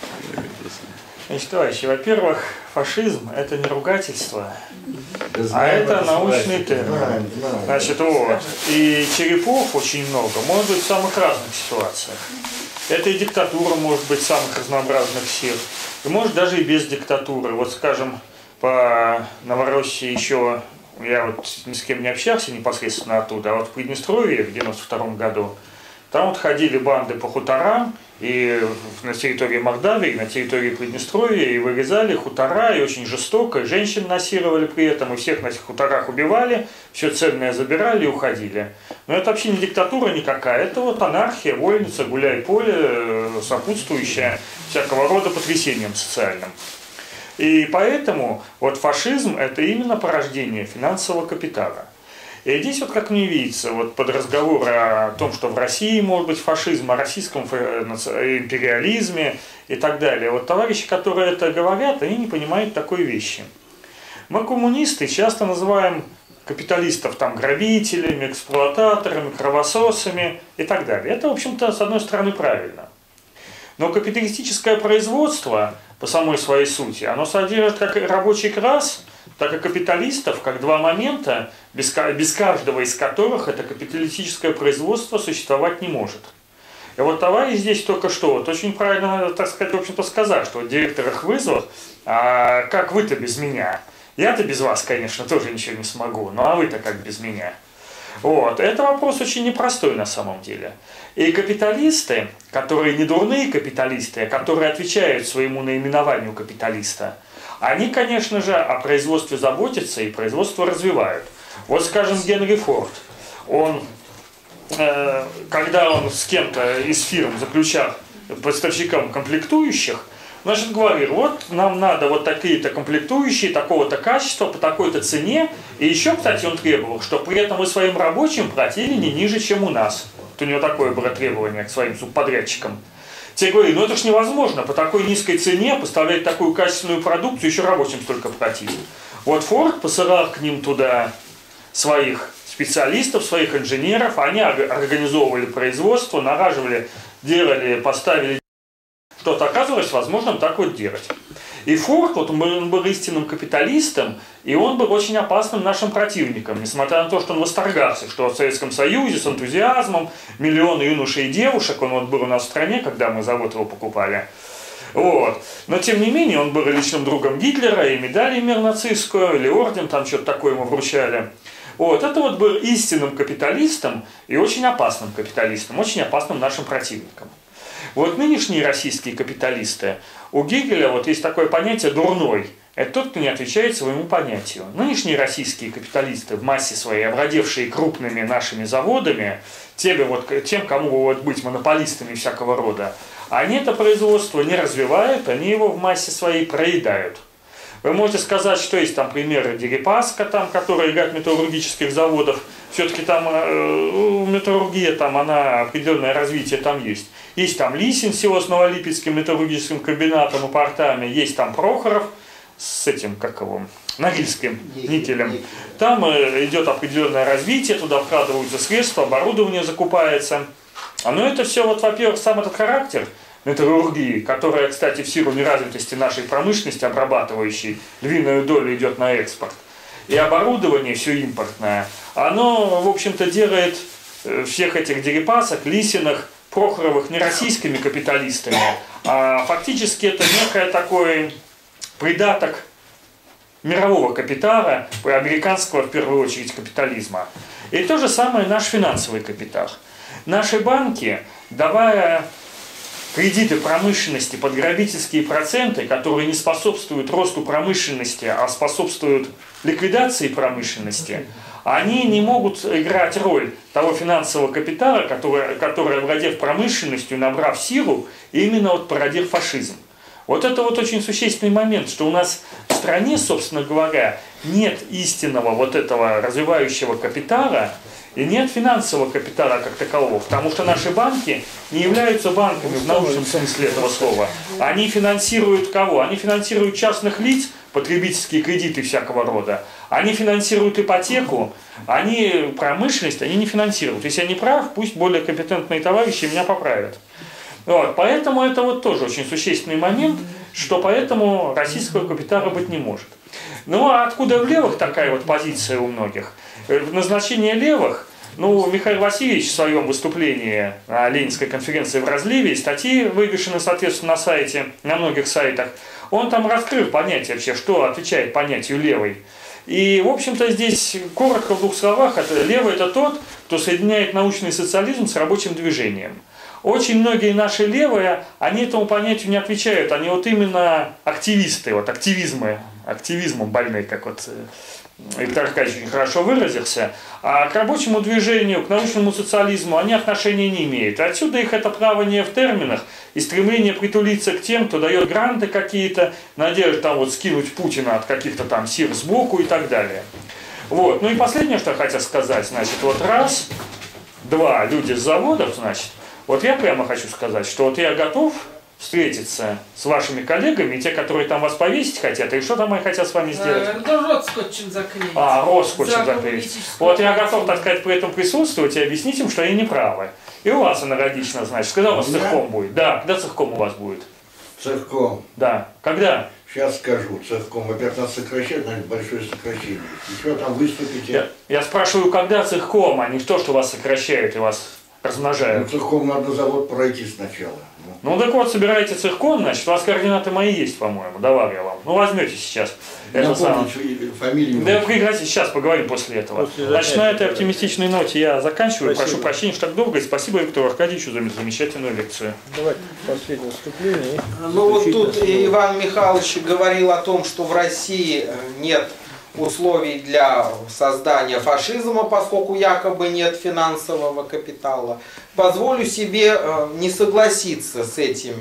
Значит, товарищи, во-первых, фашизм – это не ругательство, а это научный термин. Значит, вот. И черепов очень много, может быть в самых разных ситуациях. Это и диктатура может быть самых разнообразных сил. И может даже и без диктатуры. Вот, скажем, по Новороссии еще, я вот ни с кем не общался непосредственно оттуда, а вот в Приднестровье в 92 году, там вот ходили банды по хуторам, и на территории Мордавии, на территории Приднестровья, и вырезали хутора, и очень жестоко, и женщин насиловали при этом, и всех на этих хуторах убивали, все ценное забирали и уходили. Но это вообще не диктатура никакая, это вот анархия, вольница, гуляй-поле, сопутствующая всякого рода потрясениям социальным. И поэтому вот фашизм – это именно порождение финансового капитала. И здесь вот как мне видится, вот под разговор о том, что в России может быть фашизм, о российском империализме и так далее, вот товарищи, которые это говорят, они не понимают такой вещи. Мы, коммунисты, часто называем капиталистов там грабителями, эксплуататорами, кровососами и так далее. Это, в общем-то, с одной стороны правильно. Но капиталистическое производство, по самой своей сути, оно содержит как рабочий класс, так и капиталистов, как два момента, без каждого из которых это капиталистическое производство существовать не может. И вот товарищ здесь только что вот очень правильно, так сказать, в общем-то сказал, что вот директор их вызвал, а как вы-то без меня? Я-то без вас, конечно, тоже ничего не смогу, ну а вы-то как без меня? Вот. Это вопрос очень непростой на самом деле. И капиталисты, которые не дурные капиталисты, а которые отвечают своему наименованию капиталиста, они, конечно же, о производстве заботятся и производство развивают. Вот, скажем, Генри Форд, он, когда он с кем-то из фирм заключал поставщикам комплектующих, значит, говорил, вот нам надо вот такие-то комплектующие, такого-то качества, по такой-то цене. И еще, кстати, он требовал, что при этом мы своим рабочим платили не ниже, чем у нас. Вот у него такое было требование к своим субподрядчикам. Те говорили, ну это ж невозможно, по такой низкой цене поставлять такую качественную продукцию, еще рабочим столько платить. Вот Форд посылал к ним туда своих специалистов, своих инженеров, они организовывали производство, нараживали, делали, поставили. Что-то оказывалось возможным так вот делать. И Форд, вот он был истинным капиталистом, и он был очень опасным нашим противником, несмотря на то, что он восторгался, что в Советском Союзе с энтузиазмом, миллионы юношей и девушек, он вот был у нас в стране, когда мы завод его покупали. Вот. Но тем не менее, он был личным другом Гитлера, и медаль имел нацистскую, или орден, там что-то такое ему вручали. Вот. Это вот был истинным капиталистом и очень опасным капиталистом, очень опасным нашим противником. Вот нынешние российские капиталисты, у Гегеля вот есть такое понятие «дурной». Это тот, кто не отвечает своему понятию. Нынешние российские капиталисты, в массе своей, овладевшие крупными нашими заводами, тем, кому вот быть монополистами всякого рода, они это производство не развивают, они его в массе своей проедают. Вы можете сказать, что есть там примеры Дерипаска, там, который играет металлургических заводов. Все-таки там металлургия, там она, определенное развитие там есть. Есть там Лисин село с Новолипецким металлургическим комбинатом и портами, есть там Прохоров с этим, как его, Норильским никелем. Там идет определенное развитие, туда вкладываются средства, оборудование закупается. Но это все, вот, во-первых, сам этот характер металлургии, которая, кстати, в силу неразвитости нашей промышленности, обрабатывающей, львиную долю идет на экспорт, и оборудование все импортное, оно, в общем-то, делает всех этих Дерипасок, Лисиных, Прохоровых не российскими капиталистами, а фактически это некое такой придаток мирового капитала, американского в первую очередь капитализма. И то же самое наш финансовый капитал. Наши банки, давая кредиты промышленности под грабительские проценты, которые не способствуют росту промышленности, а способствуют ликвидации промышленности, они не могут играть роль того финансового капитала, который овладев промышленностью, набрав силу, именно вот породил фашизм. Вот это вот очень существенный момент, что у нас стране, собственно говоря, нет истинного вот этого развивающего капитала и нет финансового капитала как такового, потому что наши банки не являются банками в научном смысле этого слова. Они финансируют кого? Они финансируют частных лиц, потребительские кредиты всякого рода. Они финансируют ипотеку, они промышленность, они не финансируют. Если я не прав, пусть более компетентные товарищи меня поправят. Вот, поэтому это вот тоже очень существенный момент, что поэтому российского капитала быть не может. Ну а откуда в левых такая вот позиция у многих? Назначение левых, ну, Михаил Васильевич в своем выступлении на Ленинской конференции в Разливе, статьи вывешены, соответственно, на сайте, на многих сайтах, он там раскрыл понятие вообще, что отвечает понятию левый. И, в общем-то, здесь коротко в двух словах, левый это тот, кто соединяет научный социализм с рабочим движением. Очень многие наши левые, они этому понятию не отвечают, они вот именно активисты, вот активизмом больные, как вот Виктор Аркадьевич очень хорошо выразился, а к рабочему движению, к научному социализму они отношения не имеют. И отсюда их это плавание в терминах и стремление притулиться к тем, кто дает гранты какие-то, надежда там вот скинуть Путина от каких-то там сил сбоку и так далее. Вот. Ну и последнее, что я хотел сказать, значит, вот раз, два, люди с заводов, значит, вот я прямо хочу сказать, что вот я готов встретиться с вашими коллегами, и те, которые там вас повесить хотят, и что там они хотят с вами сделать? Рот скотчем заклеить. Рот скотчем заклеить. Вот я готов, так сказать, при этом присутствовать и объяснить им, что они не правы. И у вас аналогично, значит. Когда у вас цехком будет? Да, когда цехком у вас будет? Цехком. Да. Когда? Сейчас скажу, цехком. Во-первых, нас сокращать, значит, большое сокращение. Еще там выступите. Я спрашиваю, когда цехком, а не то, что вас сокращают и вас размножают. Ну, цехком надо завод пройти сначала. Ну так вот, собираете цехком, значит, у вас координаты мои есть, по-моему, давал я вам. Ну возьмете сейчас. Это самое. Фамилию. Да прекратите, сейчас поговорим после этого. Значит, на этой оптимистичной ноте я заканчиваю. Спасибо. Прошу прощения, что так долго. И спасибо Виктору Аркадьевичу за замечательную лекцию. Давайте последнее вступление. Ну вот тут Иван Михайлович говорил о том, что в России нет условий для создания фашизма, поскольку якобы нет финансового капитала. Позволю себе не согласиться с этими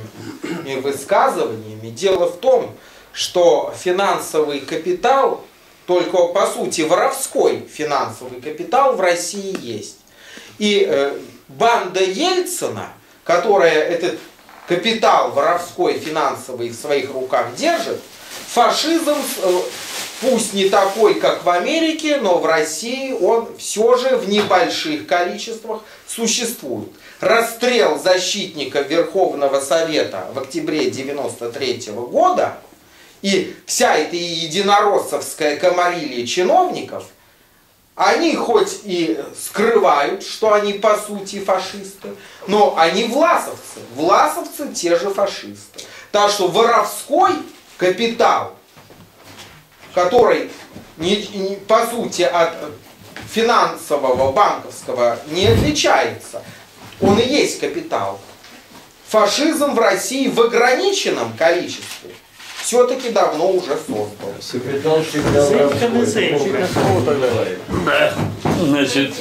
высказываниями. Дело в том, что финансовый капитал, только по сути воровской финансовый капитал в России есть. И банда Ельцина, которая этот капитал воровской финансовый в своих руках держит, фашизм, пусть не такой, как в Америке, но в России он все же в небольших количествах существует. Расстрел защитника Верховного Совета в октябре 1993 года и вся эта единороссовская комарилья чиновников, они хоть и скрывают, что они по сути фашисты, но они власовцы. Власовцы те же фашисты. Так что воровской капитал, который по сути от финансового, банковского не отличается, он и есть капитал. Фашизм в России в ограниченном количестве все-таки давно уже создан. Капитал всегда Да. Значит,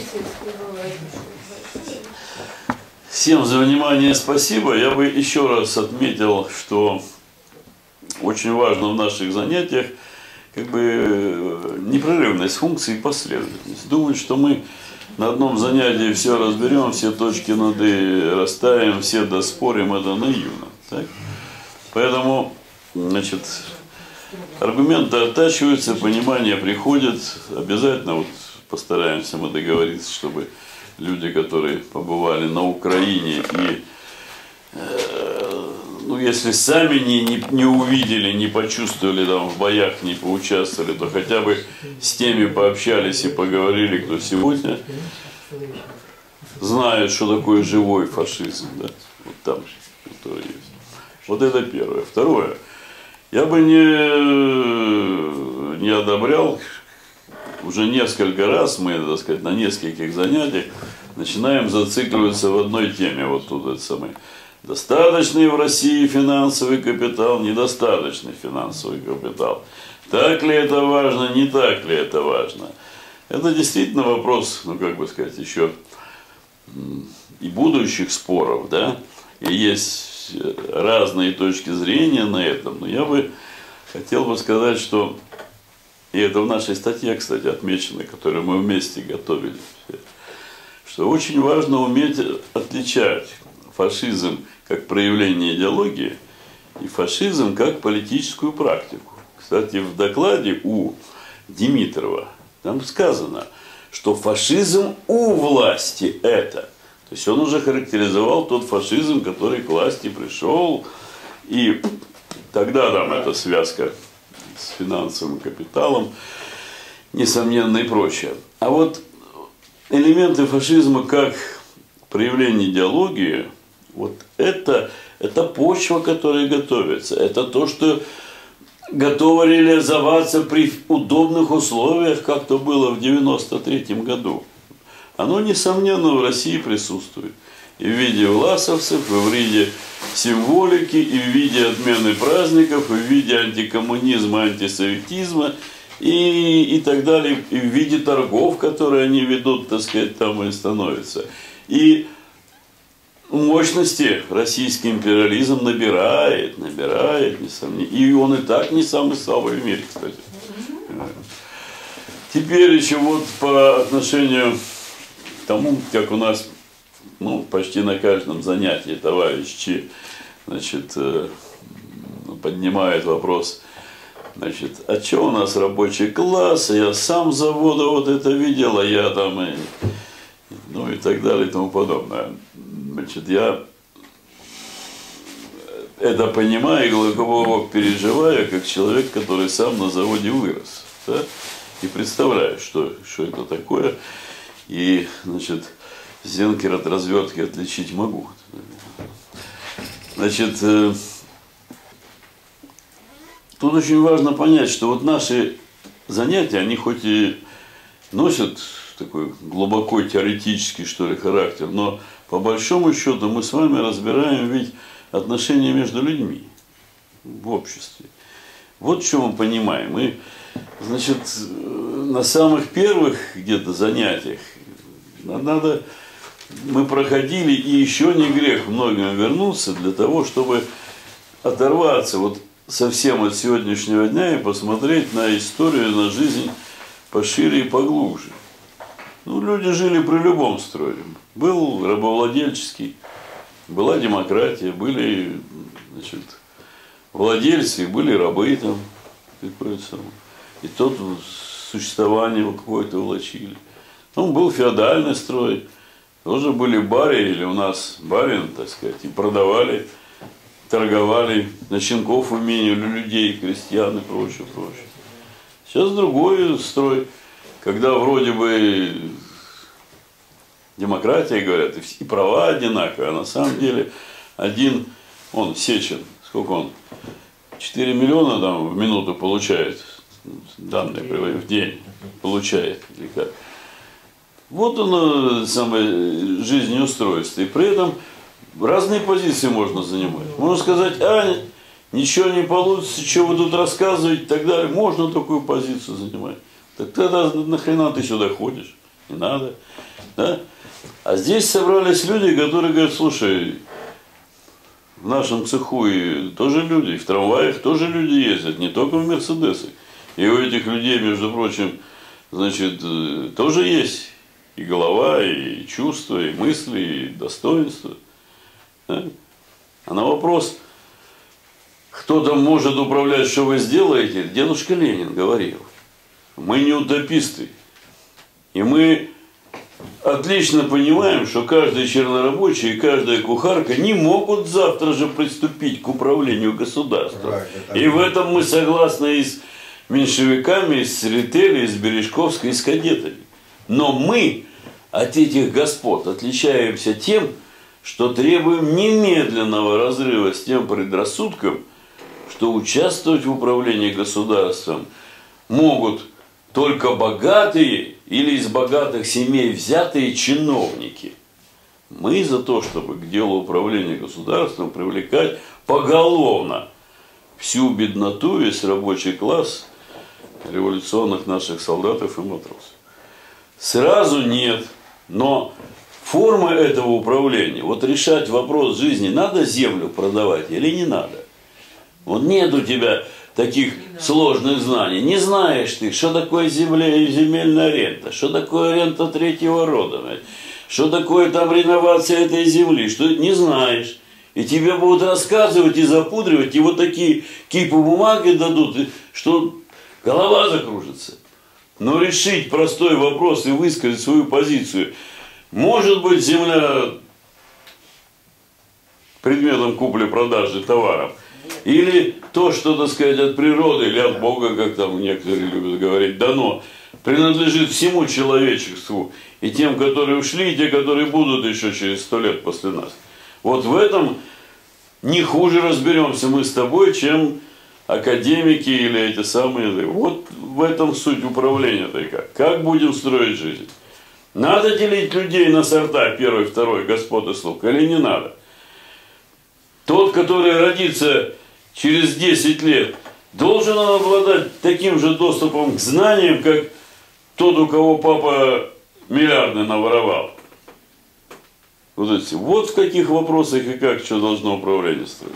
всем за внимание спасибо. Я бы еще раз отметил, что очень важно в наших занятиях как бы непрерывность функций и последовательность. Думать, что мы на одном занятии все разберем, все точки над «и» расставим, все доспорим, это наивно. Так? Поэтому, значит, аргументы оттачиваются, понимание приходит. Обязательно вот постараемся мы договориться, чтобы люди, которые побывали на Украине и ну, если сами не увидели, не почувствовали там в боях, не поучаствовали, то хотя бы с теми пообщались и поговорили, кто сегодня знает, что такое живой фашизм, да? Вот там, который есть. Вот это первое. Второе. Я бы не одобрял, уже несколько раз мы, так сказать, на нескольких занятиях начинаем зацикливаться в одной теме, вот тут это самое. Достаточный в России финансовый капитал, недостаточный финансовый капитал. Так ли это важно, не так ли это важно? Это действительно вопрос, ну как бы сказать, еще и будущих споров, да? И есть разные точки зрения на этом, но я бы хотел бы сказать, что, и это в нашей статье, кстати, отмечено, которую мы вместе готовили, что очень важно уметь отличать фашизм как проявление идеологии и фашизм как политическую практику. Кстати, в докладе у Димитрова там сказано, что фашизм у власти это. То есть он уже характеризовал тот фашизм, который к власти пришел, и тогда там эта связка с финансовым капиталом, несомненно, и прочее. А вот элементы фашизма как проявление идеологии, вот это почва, которая готовится. Это то, что готово реализоваться при удобных условиях, как то было в 1993 году. Оно, несомненно, в России присутствует. И в виде власовцев, и в виде символики, и в виде отмены праздников, и в виде антикоммунизма, антисоветизма, и так далее, и в виде торгов, которые они ведут, так сказать, там и становятся. И мощности российский империализм набирает, несомненно. И он и так не самый слабый в мире, кстати. Теперь еще вот по отношению к тому, как у нас почти на каждом занятии товарищи, значит, поднимают вопрос, значит, а что у нас рабочий класс, я сам с завода вот это видел, а я там, и так далее и тому подобное. Значит, я это понимаю и глубоко переживаю, как человек, который сам на заводе вырос. Да? И представляю, что это такое. И, значит, зенкер от развертки отличить могу. Значит, тут очень важно понять, что вот наши занятия, они хоть и носят такой глубоко теоретический, что ли, характер, но по большому счету мы с вами разбираем ведь отношения между людьми в обществе. Вот что мы понимаем. Мы, значит, на самых первых где-то занятиях мы проходили, и еще не грех многим вернуться для того, чтобы оторваться вот совсем от сегодняшнего дня и посмотреть на историю, на жизнь пошире и поглубже. Люди жили при любом строе. Был рабовладельческий, была демократия, были, значит, владельцы, были рабы там, какое-то. И тот существование какое-то влачили. Был феодальный строй, тоже были бари, или у нас барин, так сказать, и продавали, торговали, на щенков выменивали людей, крестьян и прочее. Сейчас другой строй, когда вроде бы демократия, говорят, и права одинаковые, а на самом деле Сечин, сколько он, 4 миллиона там в минуту получает, данные в день получает, или как. Вот оно, самое жизнеустройство. И при этом разные позиции можно занимать. Можно сказать, ничего не получится, что вы тут рассказываете и так далее. Можно такую позицию занимать. Так тогда нахрена ты сюда ходишь? Не надо. Да? А здесь собрались люди, которые говорят, слушай, в нашем цеху и тоже люди, и в трамваях тоже люди ездят, не только в Мерседесы. И у этих людей, между прочим, значит, тоже есть и голова, и чувства, и мысли, и достоинства. Да? А на вопрос, кто там может управлять, что вы сделаете, дедушка Ленин говорил. Мы не утописты. И мы отлично понимаем, что каждый чернорабочий и каждая кухарка не могут завтра же приступить к управлению государством. И в этом мы согласны и с меньшевиками, и с Церетели, и с Бережковской, и с кадетами. Но мы от этих господ отличаемся тем, что требуем немедленного разрыва с тем предрассудком, что участвовать в управлении государством могут только богатые или из богатых семей взятые чиновники. Мы за то, чтобы к делу управления государством привлекать поголовно всю бедноту, весь рабочий класс революционных наших солдатов и матросов. Сразу нет, но форма этого управления, вот решать вопрос жизни, надо землю продавать или не надо. Вот нет у тебя таких сложных знаний. Не знаешь ты, что такое земельная рента, что такое рента третьего рода, что такое там реновация этой земли, что не знаешь. И тебе будут рассказывать и запудривать, и вот такие кипы бумаги дадут, что голова закружится. Но решить простой вопрос и высказать свою позицию. Может быть, земля предметом купли-продажи товаров. Или то, что, так сказать, от природы или от Бога, как там некоторые любят говорить, дано, принадлежит всему человечеству. И тем, которые ушли, и те, которые будут еще через 100 лет после нас. Вот в этом не хуже разберемся мы с тобой, чем академики или эти самые. Вот в этом суть управления-то и как. Как будем строить жизнь? Надо делить людей на сорта первый, второй, господ и слуг, или не надо? Тот, который родится через 10 лет, должен он обладать таким же доступом к знаниям, как тот, у кого папа миллиарды наворовал. Вот в каких вопросах и как что должно управление строить.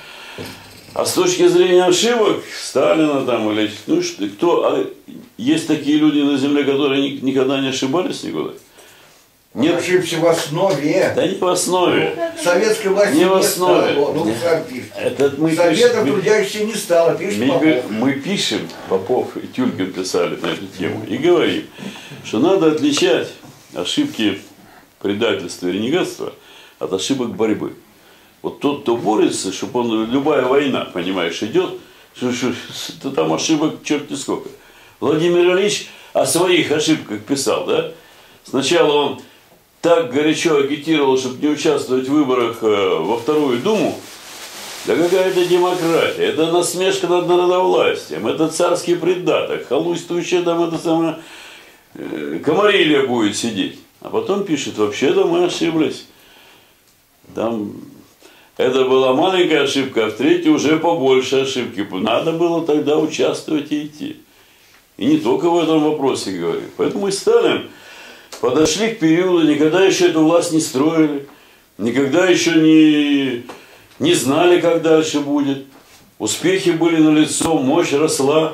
А с точки зрения ошибок Сталина там или ну что, кто, есть такие люди на земле, которые никогда не ошибались никуда? Нет. Он ошибся в основе. Да не в основе. Советской власти не в основе. Стало. Ну, сам пишет. Советов трудящихся не стало, пишет Попов. Мы пишем, Попов и Тюлькин писали на эту тему, и говорим, что надо отличать ошибки предательства и ренегатства от ошибок борьбы. Вот тот, кто борется, чтобы он, любая война, понимаешь, идет, что там ошибок черти сколько. Владимир Ильич о своих ошибках писал, да? Сначала он так горячо агитировал, чтобы не участвовать в выборах во Вторую Думу. Да какая это демократия, это насмешка над народовластием, это царский предаток, халуйствующая там это самое комарилья будет сидеть. А потом пишет, вообще-то мы ошиблись. Там это была маленькая ошибка, а в третьей уже побольше ошибки. Надо было тогда участвовать и идти. И не только в этом вопросе говорю. Поэтому и Сталин подошли к периоду, никогда еще эту власть не строили, никогда еще не знали, как дальше будет. Успехи были налицо, мощь росла.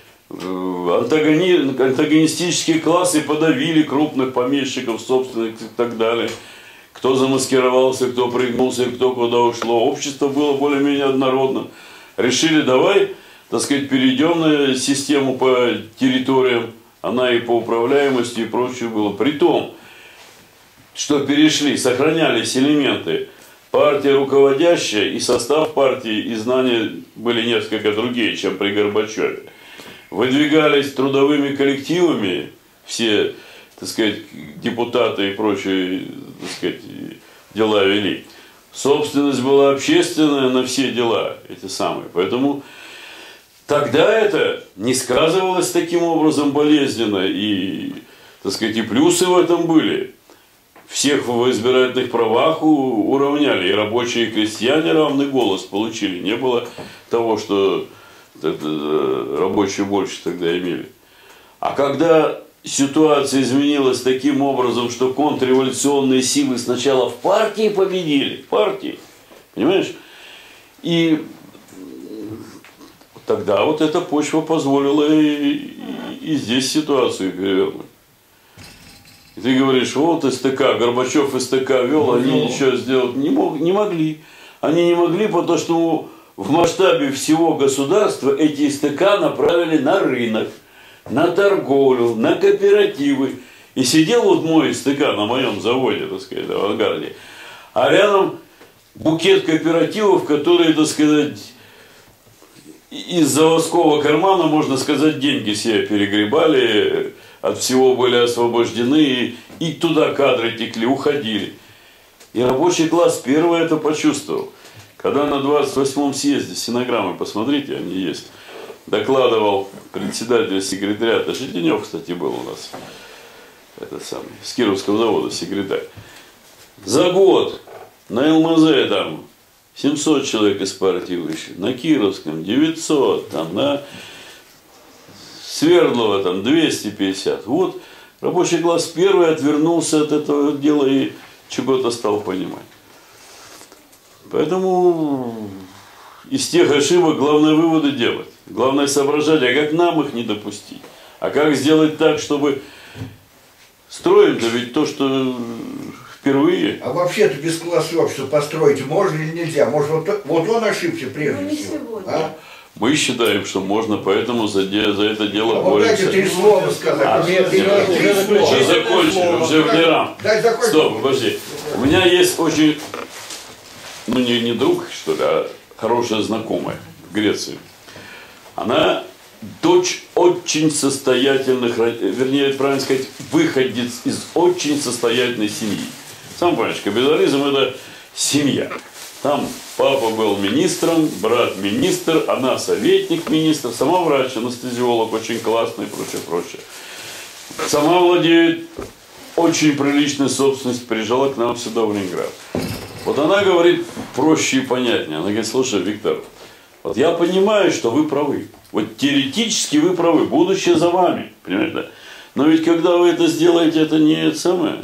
Антагонистические классы подавили крупных помещиков, собственных и так далее. Кто замаскировался, кто пригнулся, кто куда ушло. Общество было более-менее однородным. Решили, давай, так сказать, перейдем на систему по территориям. Она и по управляемости и прочее была. При том, что перешли, сохранялись элементы. Партия руководящая и состав партии, и знания были несколько другие, чем при Горбачеве. Выдвигались трудовыми коллективами все, так сказать, депутаты и прочие, так сказать, дела вели. Собственность была общественная на все дела, эти самые. Поэтому тогда это не сказывалось таким образом болезненно. И, так сказать, и плюсы в этом были. Всех в избирательных правах уравняли. И рабочие, и крестьяне равный голос получили. Не было того, что рабочие больше тогда имели. А когда ситуация изменилась таким образом, что контрреволюционные силы сначала в партии победили, в партии, понимаешь? И тогда вот эта почва позволила и здесь ситуацию перевернуть. И ты говоришь, вот СТК, Горбачев СТК вел, они ничего сделать не могли. Они не могли, потому что в масштабе всего государства эти СТК направили на рынок, на торговлю, на кооперативы. И сидел вот мой СТК на моем заводе, так сказать, в Авангарде. А рядом букет кооперативов, которые, так сказать, из заводского кармана, можно сказать, деньги себе перегребали, от всего были освобождены, и туда кадры текли, уходили. И рабочий класс первый это почувствовал. Когда на 28-м съезде, стенограммы, посмотрите, они есть, докладывал председатель секретариата, Житинев, кстати, был у нас, этот самый, с Кировского завода секретарь. За год на ЛМЗ там 700 человек из партии вышли, на Кировском 900, там, на Свердлова там 250. Вот рабочий класс первый отвернулся от этого дела и чего-то стал понимать. Поэтому из тех ошибок главное выводы делать. Главное соображать, а как нам их не допустить. А как сделать так, чтобы строим-то ведь то, что впервые. А вообще-то без класса общества построить можно или нельзя? Может, вот он ошибся прежде всего. А? Мы считаем, что можно, поэтому за это дело Вот дайте боремся. 3 слова сказать. Уже закончили, уже в Лерам. Стоп, подожди. У меня есть очень, ну не друг, что ли, а хорошая знакомая в Греции. Она дочь очень состоятельных, вернее, правильно сказать, выходец из очень состоятельной семьи. Сам понимаешь, капитализм – это семья. Там папа был министром, брат министр, она советник министра, сама врач, анестезиолог, очень классный и прочее, прочее. Сама владеет очень приличной собственностью, приезжала к нам сюда в Ленинград. Вот она говорит проще и понятнее. Она говорит: слушай, Виктор, вот я понимаю, что вы правы. Вот теоретически вы правы, будущее за вами, понимаете, да? Но ведь когда вы это сделаете, это не самое.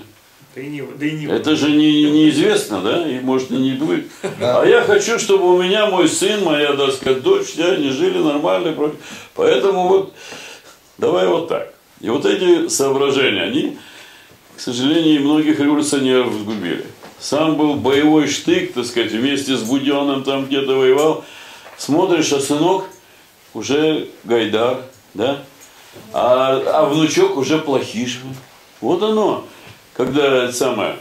Это же неизвестно, да, и может и не будет. Да. А я хочу, чтобы у меня мой сын, моя, так сказать, дочь, они жили нормально. Поэтому вот давай вот так. И вот эти соображения, они, к сожалению, многих революционеров сгубили. Сам был боевой штык, так сказать, вместе с Буденным там где-то воевал. Смотришь, а сынок уже Гайдар, да, а внучок уже Плохишин. Вот оно. Когда это самое,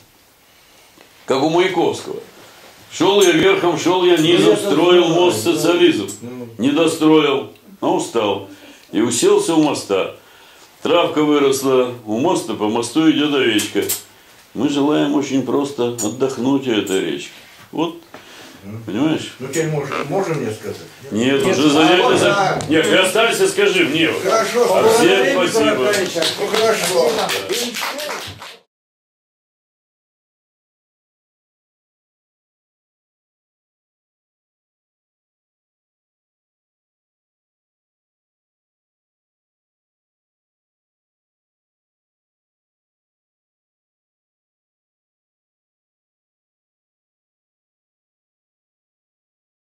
как у Маяковского. Шел я верхом, шел я низом, строил мост социализм. Не достроил, но устал. И уселся у моста. Травка выросла, у моста по мосту идет овечка. Мы желаем очень просто отдохнуть от этой речки. Вот, понимаешь? Ну теперь можем мне сказать? Нет, уже занятие. Нет, ты останься, скажи мне. Хорошо, всем спасибо. Ну хорошо.